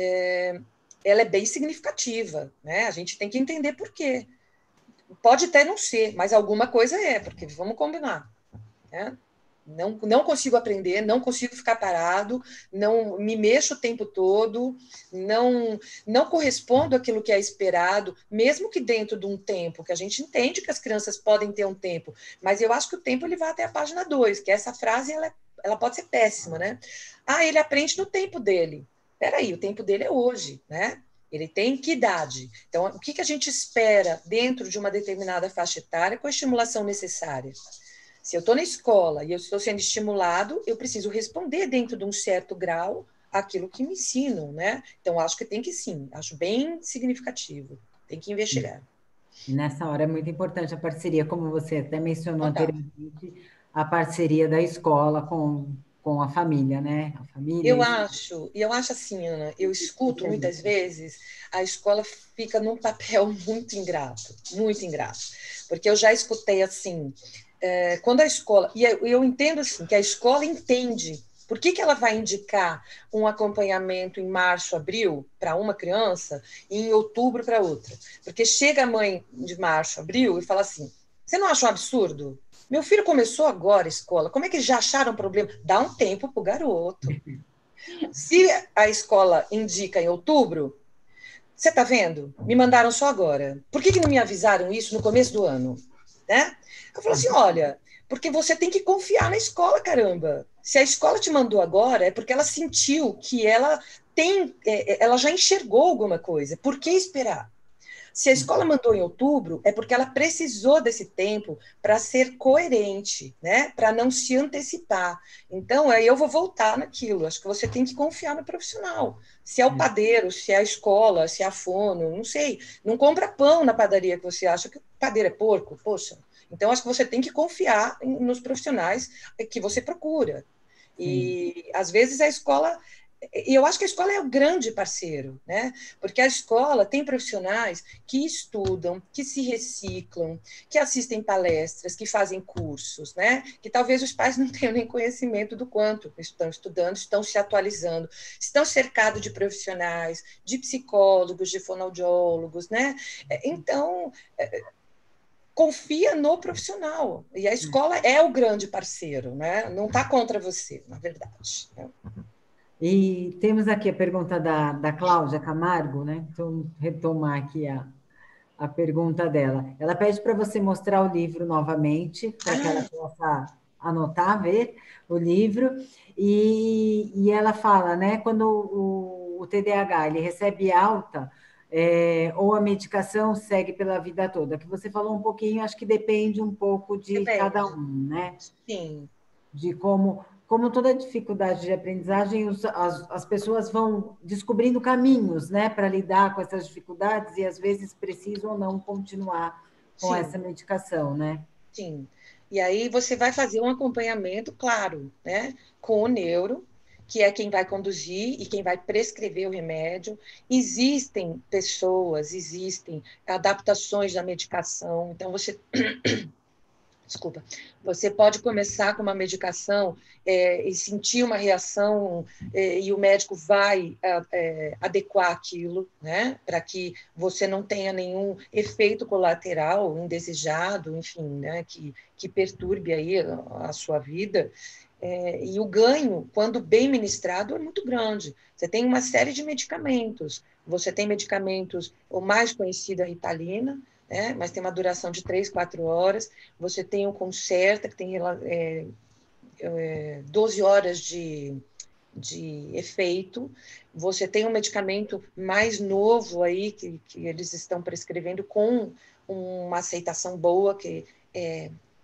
Speaker 3: é, ela é bem significativa, né? A gente tem que entender por quê. Pode até não ser, mas alguma coisa é, porque vamos combinar, né? Não, não consigo aprender, não consigo ficar parado, não me mexo o tempo todo, não, não correspondo àquilo que é esperado, mesmo que dentro de um tempo, que a gente entende que as crianças podem ter um tempo, mas eu acho que o tempo ele vai até a página dois, que essa frase ela, ela pode ser péssima, né? Ah, ele aprende no tempo dele. Peraí, o tempo dele é hoje, né? Ele tem que idade? Então, o que, que a gente espera dentro de uma determinada faixa etária com a estimulação necessária? Se eu estou na escola e eu estou sendo estimulado, eu preciso responder dentro de um certo grau aquilo que me ensinam, né? Então, acho que tem que sim, acho bem significativo, tem que investigar.
Speaker 2: E nessa hora é muito importante a parceria, como você até mencionou
Speaker 3: Total.
Speaker 2: anteriormente, a parceria da escola com, com a família, né? A família.
Speaker 3: Eu
Speaker 2: Isso.
Speaker 3: acho, e eu acho assim, Ana, eu escuto muitas vezes, a escola fica num papel muito ingrato, muito ingrato. Porque eu já escutei assim, é, quando a escola, e eu, eu entendo assim, que a escola entende por que, que ela vai indicar um acompanhamento em março, abril, para uma criança, e em outubro para outra. Porque chega a mãe de março, abril, e fala assim: você não acha um absurdo? Meu filho começou agora a escola, como é que já acharam problema? Dá um tempo para o garoto. Se a escola indica em outubro, você está vendo? Me mandaram só agora. Por que, que não me avisaram isso no começo do ano? Né? Eu falo assim, olha, porque você tem que confiar na escola, caramba. Se a escola te mandou agora, é porque ela sentiu que ela tem, ela já enxergou alguma coisa. Por que esperar? Se a escola mandou em outubro, é porque ela precisou desse tempo para ser coerente, né? Para não se antecipar. Então, aí eu vou voltar naquilo. Acho que você tem que confiar no profissional. Se é o padeiro, se é a escola, se é a fono, não sei. Não compra pão na padaria que você acha que o padeiro é porco. Poxa. Então, acho que você tem que confiar nos profissionais que você procura. E, Sim. às vezes, a escola... E eu acho que a escola é o grande parceiro, né? Porque a escola tem profissionais que estudam, que se reciclam, que assistem palestras, que fazem cursos, né? Que talvez os pais não tenham nem conhecimento do quanto estão estudando, estão se atualizando, estão cercados de profissionais, de psicólogos, de fonoaudiólogos, né? Então, confia no profissional. E a escola é o grande parceiro, né? Não está contra você, na verdade, né?
Speaker 2: E temos aqui a pergunta da, da Cláudia Camargo, né? Então, retomar aqui a, a pergunta dela. Ela pede para você mostrar o livro novamente, para ah. que ela possa anotar, ver o livro. E, e ela fala, né? Quando o, o T D A H ele recebe alta, é, ou a medicação segue pela vida toda, que você falou um pouquinho, acho que depende um pouco de depende. cada um, né?
Speaker 3: Sim.
Speaker 2: De como... Como toda dificuldade de aprendizagem, os, as, as pessoas vão descobrindo caminhos, né, para lidar com essas dificuldades e às vezes precisam ou não continuar com Sim. essa medicação, né?
Speaker 3: Sim. E aí você vai fazer um acompanhamento, claro, né, com o neuro, que é quem vai conduzir e quem vai prescrever o remédio. Existem pessoas, existem adaptações da medicação, então você... Desculpa, você pode começar com uma medicação é, e sentir uma reação é, e o médico vai é, adequar aquilo, né, para que você não tenha nenhum efeito colateral indesejado, enfim, né, que, que perturbe aí a, a sua vida. É, e o ganho, quando bem ministrado, é muito grande. Você tem uma série de medicamentos. Você tem medicamentos, o mais conhecido é a Ritalina, né? Mas tem uma duração de três, quatro horas. Você tem o Concerta, que tem é, é, doze horas de, de efeito. Você tem um medicamento mais novo aí, que, que eles estão prescrevendo com uma aceitação boa, que é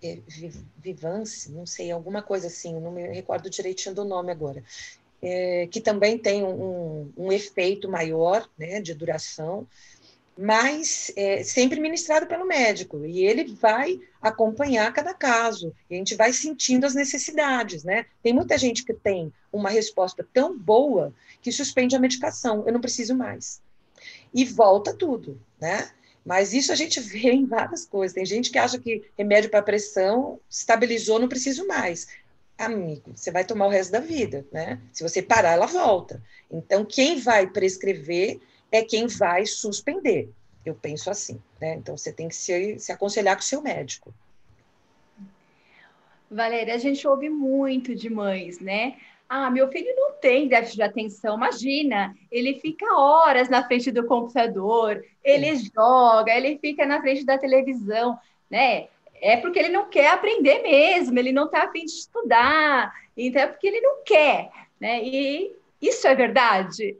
Speaker 3: é, Vivance, não sei, alguma coisa assim, não me recordo direitinho do nome agora, é, que também tem um, um efeito maior, né, de duração, mas é, sempre ministrado pelo médico, e ele vai acompanhar cada caso, e a gente vai sentindo as necessidades, né? Tem muita gente que tem uma resposta tão boa que suspende a medicação, eu não preciso mais. E volta tudo, né? Mas isso a gente vê em várias coisas. Tem gente que acha que remédio para pressão estabilizou, não preciso mais. Amigo, você vai tomar o resto da vida, né? Se você parar, ela volta. Então, quem vai prescrever é quem vai suspender. Eu penso assim, né? Então, você tem que se, se aconselhar com o seu médico.
Speaker 1: Valéria, a gente ouve muito de mães, né? Ah, meu filho não tem déficit de atenção, imagina, ele fica horas na frente do computador, ele joga, ele fica na frente da televisão, né? É porque ele não quer aprender mesmo, ele não está a fim de estudar, então é porque ele não quer, né? E isso é verdade.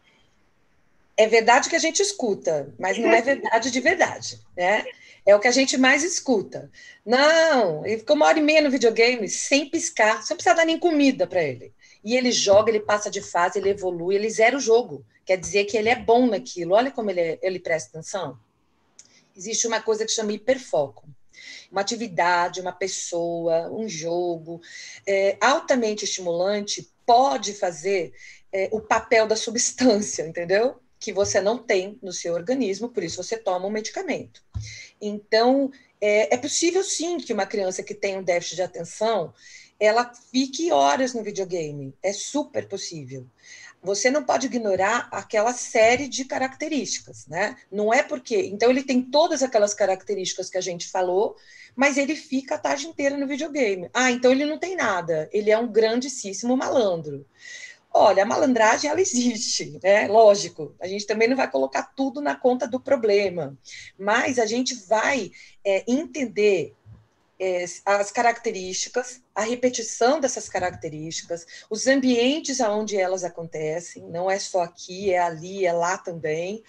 Speaker 3: É verdade que a gente escuta, mas não é verdade de verdade, né? É o que a gente mais escuta. Não, ele ficou uma hora e meia no videogame sem piscar, você não precisa dar nem comida para ele. E ele joga, ele passa de fase, ele evolui, ele zera o jogo. Quer dizer que ele é bom naquilo. Olha como ele, é, ele presta atenção. Existe uma coisa que chama hiperfoco. Uma atividade, uma pessoa, um jogo é, altamente estimulante pode fazer é, o papel da substância, entendeu? Que você não tem no seu organismo, por isso você toma um medicamento. Então, é, é possível sim que uma criança que tem um déficit de atenção, ela fique horas no videogame. É super possível. Você não pode ignorar aquela série de características, né? Não é porque... Então, ele tem todas aquelas características que a gente falou, mas ele fica a tarde inteira no videogame. Ah, então ele não tem nada. Ele é um grandíssimo malandro. Olha, a malandragem, ela existe, né? Lógico, a gente também não vai colocar tudo na conta do problema, mas a gente vai é, entender é, as características, a repetição dessas características, os ambientes onde elas acontecem, não é só aqui, é ali, é lá também,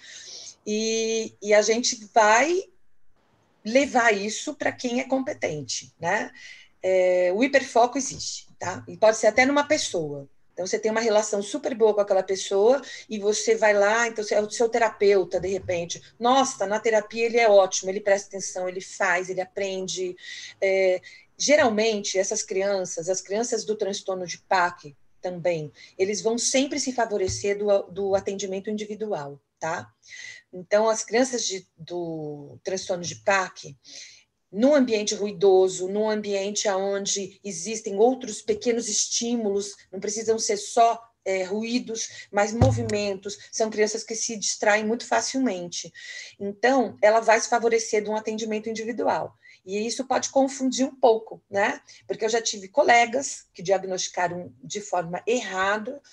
Speaker 3: e, e a gente vai levar isso para quem é competente, né? É, o hiperfoco existe, tá? E pode ser até numa pessoa. Então, você tem uma relação super boa com aquela pessoa e você vai lá, então, é o seu terapeuta, de repente. Nossa, na terapia ele é ótimo, ele presta atenção, ele faz, ele aprende. É, geralmente, essas crianças, as crianças do transtorno de P A C também, eles vão sempre se favorecer do, do atendimento individual, tá? Então, as crianças de, do transtorno de P A C, num ambiente ruidoso, num ambiente onde existem outros pequenos estímulos, não precisam ser só é, ruídos, mas movimentos, são crianças que se distraem muito facilmente. Então, ela vai se favorecer de um atendimento individual. E isso pode confundir um pouco, né? Porque eu já tive colegas que diagnosticaram de forma errada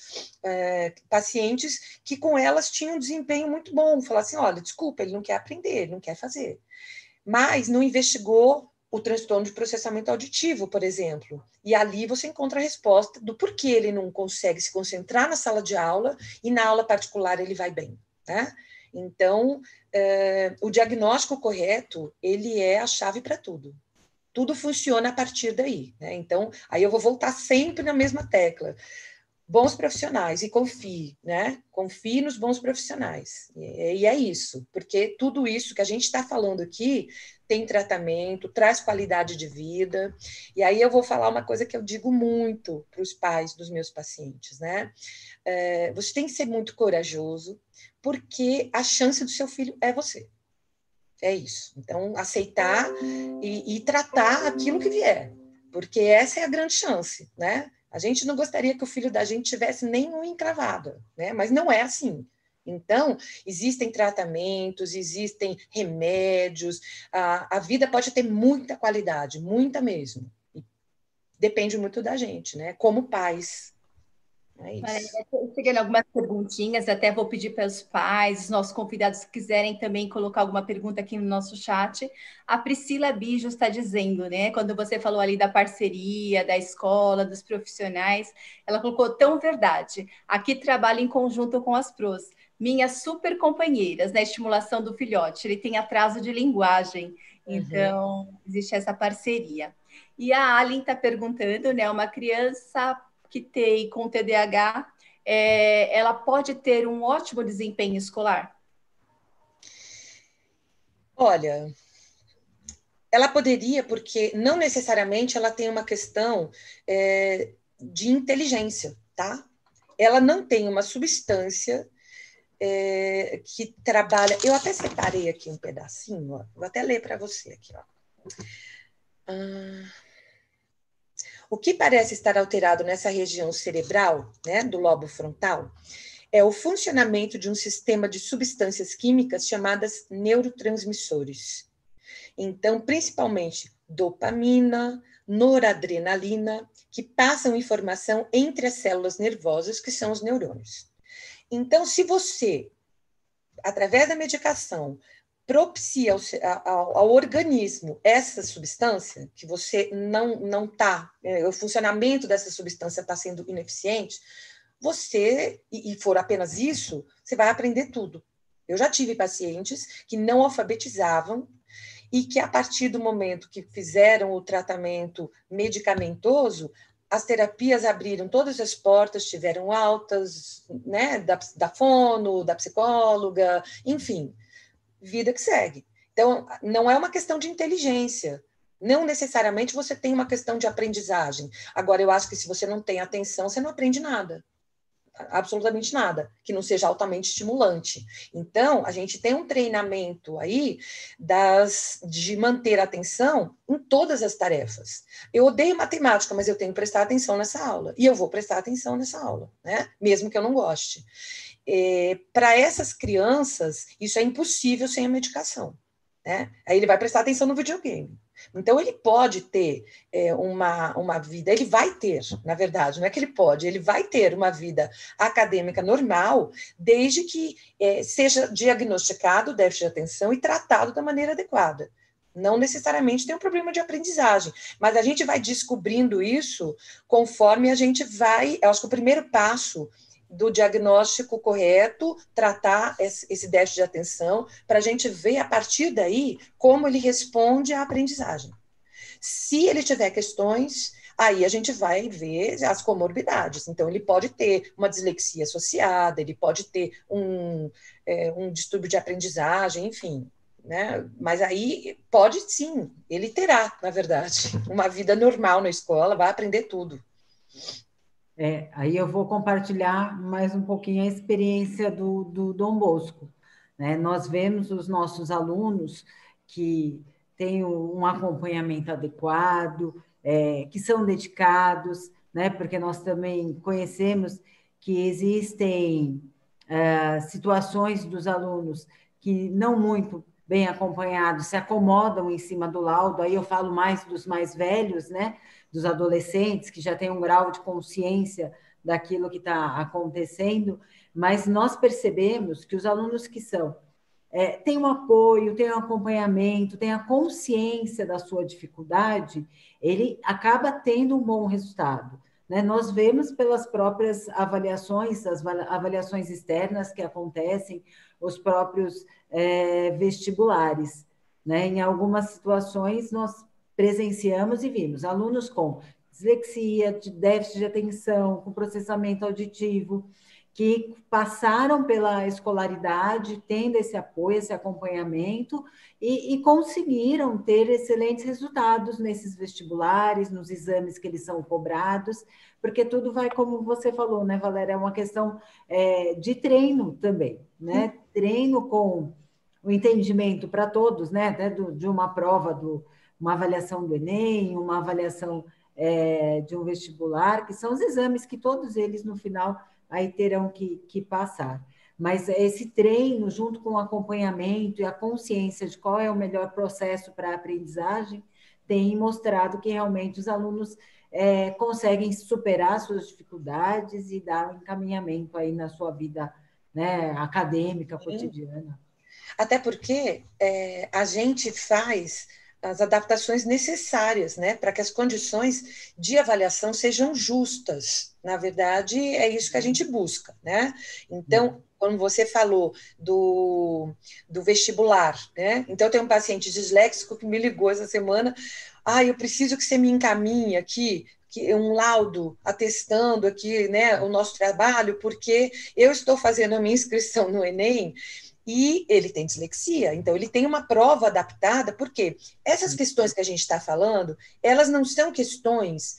Speaker 3: é, pacientes que com elas tinham um desempenho muito bom. Falar assim, olha, desculpa, ele não quer aprender, ele não quer fazer. Mas não investigou o transtorno de processamento auditivo, por exemplo. E ali você encontra a resposta do porquê ele não consegue se concentrar na sala de aula e na aula particular ele vai bem, né? Então, é, o diagnóstico correto, ele é a chave para tudo. Tudo funciona a partir daí, né? Então, aí eu vou voltar sempre na mesma tecla. Bons profissionais, e confie, né? Confie nos bons profissionais. E é isso, porque tudo isso que a gente está falando aqui tem tratamento, traz qualidade de vida. E aí eu vou falar uma coisa que eu digo muito para os pais dos meus pacientes, né? É, você tem que ser muito corajoso, porque a chance do seu filho é você. É isso. Então, aceitar e, e tratar aquilo que vier, porque essa é a grande chance, né? A gente não gostaria que o filho da gente tivesse nenhum encravado, né? Mas não é assim. Então, existem tratamentos, existem remédios, a, a vida pode ter muita qualidade, muita mesmo. E depende muito da gente, né? Como pais. É
Speaker 1: Maria,
Speaker 3: isso.
Speaker 1: chegando algumas perguntinhas, até vou pedir para os pais, os nossos convidados, que quiserem também colocar alguma pergunta aqui no nosso chat. A Priscila Bijo está dizendo, né? Quando você falou ali da parceria, da escola, dos profissionais, ela colocou tão verdade. Aqui trabalho em conjunto com as pros, minhas super companheiras na estimulação do filhote. Ele tem atraso de linguagem,
Speaker 3: Uhum.
Speaker 1: então existe essa parceria. E a Alin está perguntando, né? Uma criança que tem com T D A H, é, ela pode ter um ótimo desempenho escolar?
Speaker 3: Olha, ela poderia, porque não necessariamente ela tem uma questão é, de inteligência, tá? Ela não tem uma substância é, que trabalha. Eu até separei aqui um pedacinho, ó. Vou até ler para você aqui, ó. Ah, o que parece estar alterado nessa região cerebral, né, do lobo frontal, é o funcionamento de um sistema de substâncias químicas chamadas neurotransmissores. Então, principalmente dopamina, noradrenalina, que passam informação entre as células nervosas, que são os neurônios. Então, se você, através da medicação, propicia ao, ao, ao organismo essa substância, que você não não está, é, o funcionamento dessa substância está sendo ineficiente, você, e, e for apenas isso, você vai aprender tudo. Eu já tive pacientes que não alfabetizavam e que, a partir do momento que fizeram o tratamento medicamentoso, as terapias abriram todas as portas, tiveram altas, né, da, da fono, da psicóloga, enfim, vida que segue. Então, não é uma questão de inteligência, não necessariamente você tem uma questão de aprendizagem. Agora, eu acho que se você não tem atenção, você não aprende nada. Absolutamente nada, que não seja altamente estimulante. Então, a gente tem um treinamento aí das, de manter a atenção em todas as tarefas. Eu odeio matemática, mas eu tenho que prestar atenção nessa aula. E eu vou prestar atenção nessa aula, né? Mesmo que eu não goste. É, para essas crianças, isso é impossível sem a medicação. Né? Aí ele vai prestar atenção no videogame. Então, ele pode ter é, uma, uma vida, ele vai ter, na verdade, não é que ele pode, ele vai ter uma vida acadêmica normal, desde que é, seja diagnosticado o déficit de atenção e tratado da maneira adequada. Não necessariamente tem um problema de aprendizagem, mas a gente vai descobrindo isso conforme a gente vai. Eu acho que o primeiro passo do diagnóstico correto, tratar esse déficit de atenção, para a gente ver, a partir daí, como ele responde à aprendizagem. Se ele tiver questões, aí a gente vai ver as comorbidades. Então, ele pode ter uma dislexia associada, ele pode ter um, é, um distúrbio de aprendizagem, enfim. Né? Mas aí pode sim, ele terá, na verdade, uma vida normal na escola, vai aprender tudo.
Speaker 2: É, aí eu vou compartilhar mais um pouquinho a experiência do, do Dom Bosco. Né? Nós vemos os nossos alunos que têm um acompanhamento adequado, é, que são dedicados, né? Porque nós também conhecemos que existem é, situações dos alunos que não muito bem acompanhados se acomodam em cima do laudo, aí eu falo mais dos mais velhos, né? Dos adolescentes que já têm um grau de consciência daquilo que está acontecendo, mas nós percebemos que os alunos que são é, têm um apoio, têm um acompanhamento, têm a consciência da sua dificuldade, ele acaba tendo um bom resultado. Né? Nós vemos pelas próprias avaliações, as avaliações externas que acontecem, os próprios é, vestibulares. Né? Em algumas situações, nós presenciamos e vimos alunos com dislexia, de déficit de atenção, com processamento auditivo, que passaram pela escolaridade, tendo esse apoio, esse acompanhamento, e, e conseguiram ter excelentes resultados nesses vestibulares, nos exames que eles são cobrados, porque tudo vai, como você falou, né, Valéria, é uma questão é, de treino também, né? Treino com o entendimento para todos, né, de uma prova do uma avaliação do Enem, uma avaliação é, de um vestibular, que são os exames que todos eles, no final, aí terão que, que passar. Mas esse treino, junto com o acompanhamento e a consciência de qual é o melhor processo para a aprendizagem, tem mostrado que realmente os alunos é, conseguem superar suas dificuldades e dar um encaminhamento aí na sua vida, né, acadêmica, cotidiana.
Speaker 3: Até porque é, a gente faz as adaptações necessárias, né, para que as condições de avaliação sejam justas. Na verdade, é isso que a gente busca, né? Então, quando você falou do, do vestibular, né? Então, eu tenho um paciente disléxico que me ligou essa semana. Ah, eu preciso que você me encaminhe aqui que um laudo atestando aqui, né, o nosso trabalho, porque eu estou fazendo a minha inscrição no Enem e ele tem dislexia, então ele tem uma prova adaptada, porque essas questões que a gente está falando, elas não são questões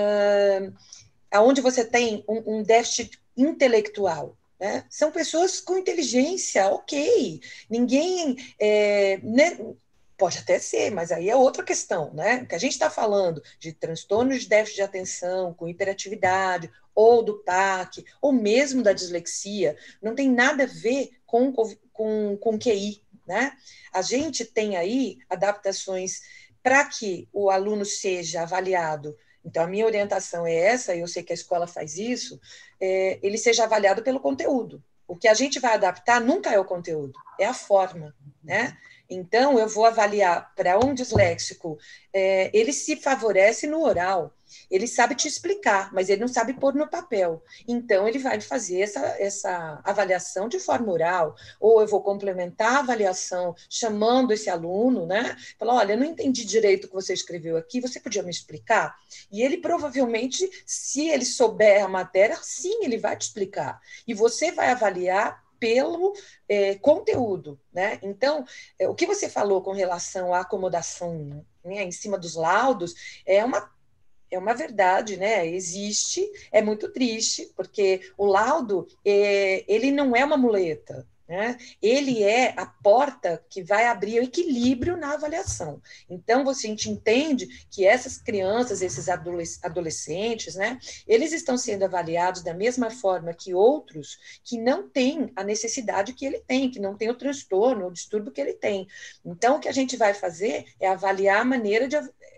Speaker 3: uh, onde você tem um, um déficit intelectual, né? São pessoas com inteligência, ok. Ninguém... É, né, pode até ser, mas aí é outra questão, né? Que a gente está falando de transtorno de déficit de atenção, com hiperatividade, ou do T A C, ou mesmo da dislexia, não tem nada a ver com, com, com Q I, né? A gente tem aí adaptações para que o aluno seja avaliado. Então, a minha orientação é essa, e eu sei que a escola faz isso, é, ele seja avaliado pelo conteúdo. O que a gente vai adaptar nunca é o conteúdo, é a forma, né? Então, eu vou avaliar para um disléxico, é, ele se favorece no oral, ele sabe te explicar, mas ele não sabe pôr no papel. Então, ele vai fazer essa, essa avaliação de forma oral, ou eu vou complementar a avaliação chamando esse aluno, né? Falar, olha, eu não entendi direito o que você escreveu aqui, você podia me explicar? E ele provavelmente, se ele souber a matéria, sim, ele vai te explicar. E você vai avaliar pelo é, conteúdo, né? Então, é, o que você falou com relação à acomodação, né, em cima dos laudos é uma é uma verdade, né? Existe, é muito triste, porque o laudo é, ele não é uma muleta, né? Ele é a porta que vai abrir o equilíbrio na avaliação. Então, você, a gente entende que essas crianças, esses adolescentes, né? Eles estão sendo avaliados da mesma forma que outros que não têm a necessidade que ele tem, que não tem o transtorno, o distúrbio que ele tem. Então, o que a gente vai fazer é avaliar a maneira de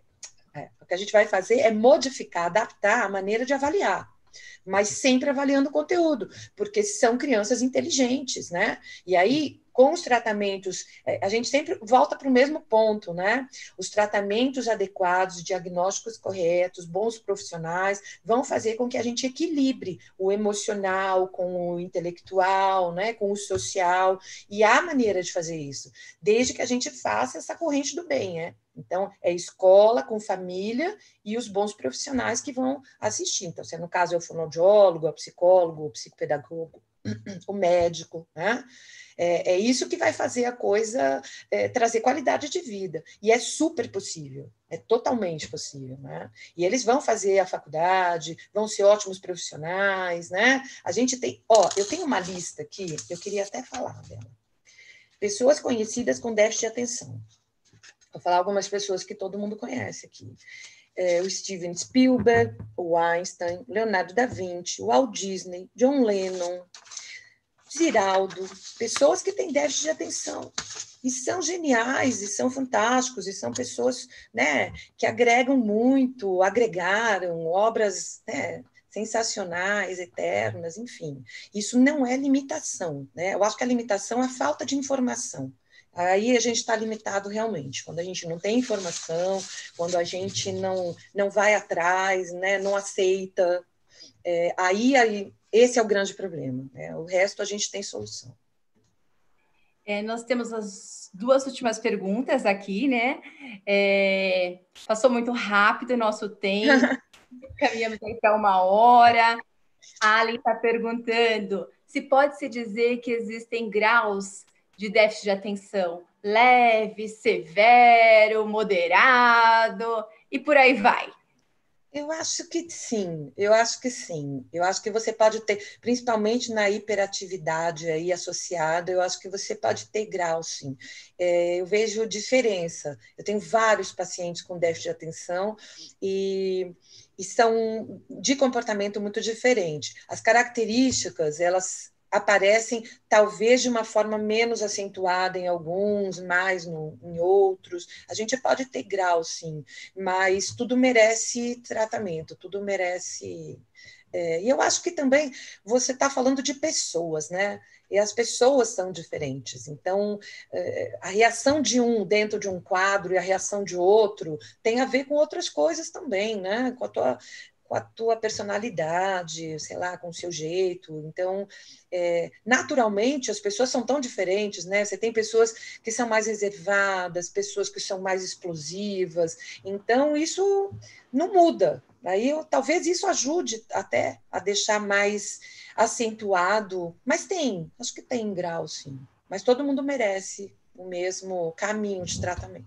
Speaker 3: É, o que a gente vai fazer é modificar, adaptar a maneira de avaliar, mas sempre avaliando o conteúdo, porque são crianças inteligentes, né? E aí, com os tratamentos, a gente sempre volta para o mesmo ponto, né? Os tratamentos adequados, diagnósticos corretos, bons profissionais, vão fazer com que a gente equilibre o emocional com o intelectual, né? Com o social, e há maneira de fazer isso, desde que a gente faça essa corrente do bem, né? Então, é escola com família e os bons profissionais que vão assistir. Então, se no caso é o fonoaudiólogo, é o psicólogo, o psicopedagogo, o médico, né? É, é isso que vai fazer a coisa é, trazer qualidade de vida. E é super possível, é totalmente possível, né? E eles vão fazer a faculdade, vão ser ótimos profissionais, né? A gente tem... Ó, eu tenho uma lista aqui, eu queria até falar dela. Pessoas conhecidas com déficit de atenção. Vou falar algumas pessoas que todo mundo conhece aqui. É, o Steven Spielberg, o Einstein, Leonardo da Vinci, o Walt Disney, John Lennon, Ziraldo, pessoas que têm déficit de atenção e são geniais, e são fantásticos, e são pessoas, né, que agregam muito, agregaram obras, né, sensacionais, eternas, enfim. Isso não é limitação, né? Eu acho que a limitação é a falta de informação. Aí a gente está limitado realmente, quando a gente não tem informação, quando a gente não, não vai atrás, né, não aceita, é, aí, aí esse é o grande problema, né? O resto a gente tem solução.
Speaker 1: É, nós temos as duas últimas perguntas aqui, né? É, passou muito rápido o nosso tempo, caminhamos para uma hora. A Ali está perguntando se pode-se dizer que existem graus de déficit de atenção, leve, severo, moderado, e por aí vai.
Speaker 3: Eu acho que sim, eu acho que sim. Eu acho que você pode ter, principalmente na hiperatividade aí associada, eu acho que você pode ter grau, sim. É, eu vejo diferença. Eu tenho vários pacientes com déficit de atenção e, e são de comportamento muito diferente. As características, elas aparecem talvez de uma forma menos acentuada em alguns, mais no, em outros. A gente pode ter grau, sim, mas tudo merece tratamento, tudo merece... É, e eu acho que também você está falando de pessoas, né? E as pessoas são diferentes. Então, é, a reação de um dentro de um quadro e a reação de outro tem a ver com outras coisas também, né? Com a tua, com a tua personalidade, sei lá, com o seu jeito. Então, é, naturalmente, as pessoas são tão diferentes, né? Você tem pessoas que são mais reservadas, pessoas que são mais explosivas. Então, isso não muda. Aí, eu, talvez isso ajude até a deixar mais acentuado, mas tem, acho que tem grau, sim. Mas todo mundo merece o mesmo caminho de tratamento.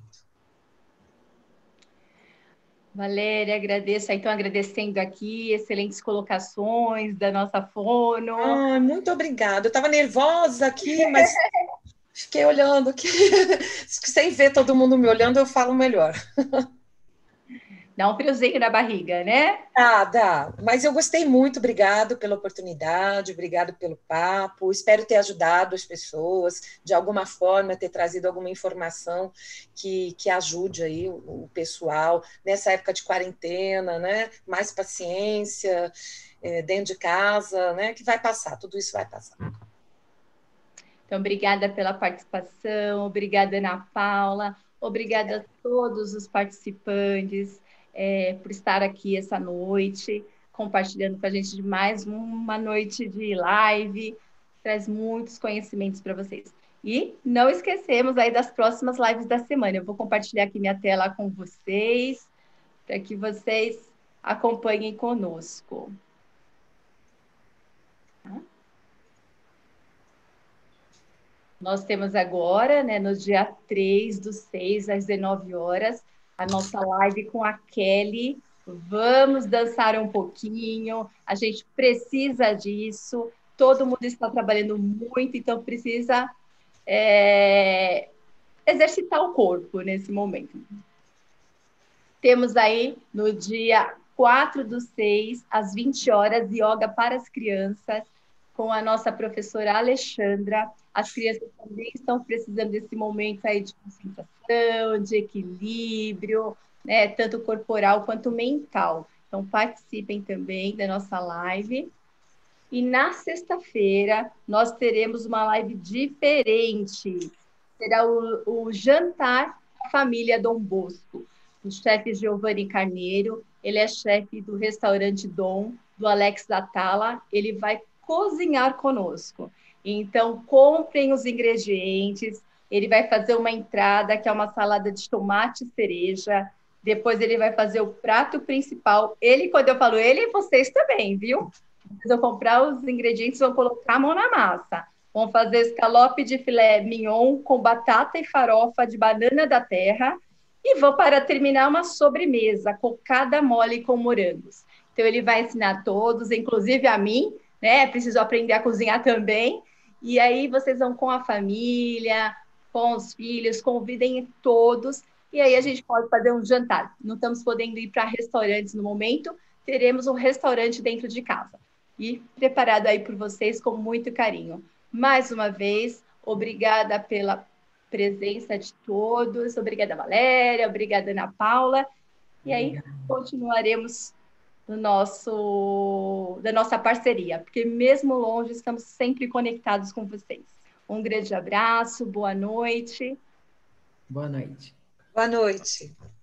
Speaker 1: Valéria, agradeço. Então, agradecendo aqui, excelentes colocações da nossa fono.
Speaker 3: Ah, muito obrigada. Eu estava nervosa aqui, mas fiquei olhando aqui. Sem ver todo mundo me olhando, eu falo melhor.
Speaker 1: Dá um friozinho na barriga, né?
Speaker 3: Ah, dá. Mas eu gostei muito. Obrigado pela oportunidade, obrigado pelo papo. Espero ter ajudado as pessoas, de alguma forma, ter trazido alguma informação que, que ajude aí o, o pessoal nessa época de quarentena, né? Mais paciência, é, dentro de casa, né? Que vai passar, tudo isso vai passar.
Speaker 1: Então, obrigada pela participação, obrigada, Ana Paula, obrigada a todos os participantes é, por estar aqui essa noite, compartilhando com a gente de mais uma noite de live, traz muitos conhecimentos para vocês. E não esquecemos aí das próximas lives da semana. Eu vou compartilhar aqui minha tela com vocês, para que vocês acompanhem conosco. Nós temos agora, né, no dia três do seis, às dezenove horas, a nossa live com a Kelly. Vamos dançar um pouquinho, a gente precisa disso, todo mundo está trabalhando muito, então precisa é, exercitar o corpo nesse momento. Temos aí, no dia quatro do seis, às vinte horas, yoga para as crianças, com a nossa professora Alexandra. As crianças também estão precisando desse momento aí de concentração, de equilíbrio, né, tanto corporal quanto mental. Então, participem também da nossa live. E na sexta-feira, nós teremos uma live diferente. Será o, o jantar da família Dom Bosco. O chefe Giovanni Carneiro, ele é chefe do restaurante Dom, do Alex Atala, ele vai cozinhar conosco. Então, comprem os ingredientes, ele vai fazer uma entrada, que é uma salada de tomate e cereja, depois ele vai fazer o prato principal. Ele, quando eu falo ele, vocês também, viu? Vocês vão comprar os ingredientes, vão colocar a mão na massa. Vão fazer escalope de filé mignon com batata e farofa de banana da terra, e vou, para terminar, uma sobremesa, cocada mole com morangos. Então, ele vai ensinar todos, inclusive a mim, né? Preciso aprender a cozinhar também. E aí, vocês vão com a família, com os filhos, convidem todos. E aí, a gente pode fazer um jantar. Não estamos podendo ir para restaurantes no momento, teremos um restaurante dentro de casa. E preparado aí por vocês com muito carinho. Mais uma vez, obrigada pela presença de todos. Obrigada, Valéria. Obrigada, Ana Paula. E aí, obrigada. Continuaremos no nosso, da nossa parceria, porque mesmo longe, estamos sempre conectados com vocês. Um grande abraço, boa noite.
Speaker 2: Boa noite.
Speaker 3: Boa noite.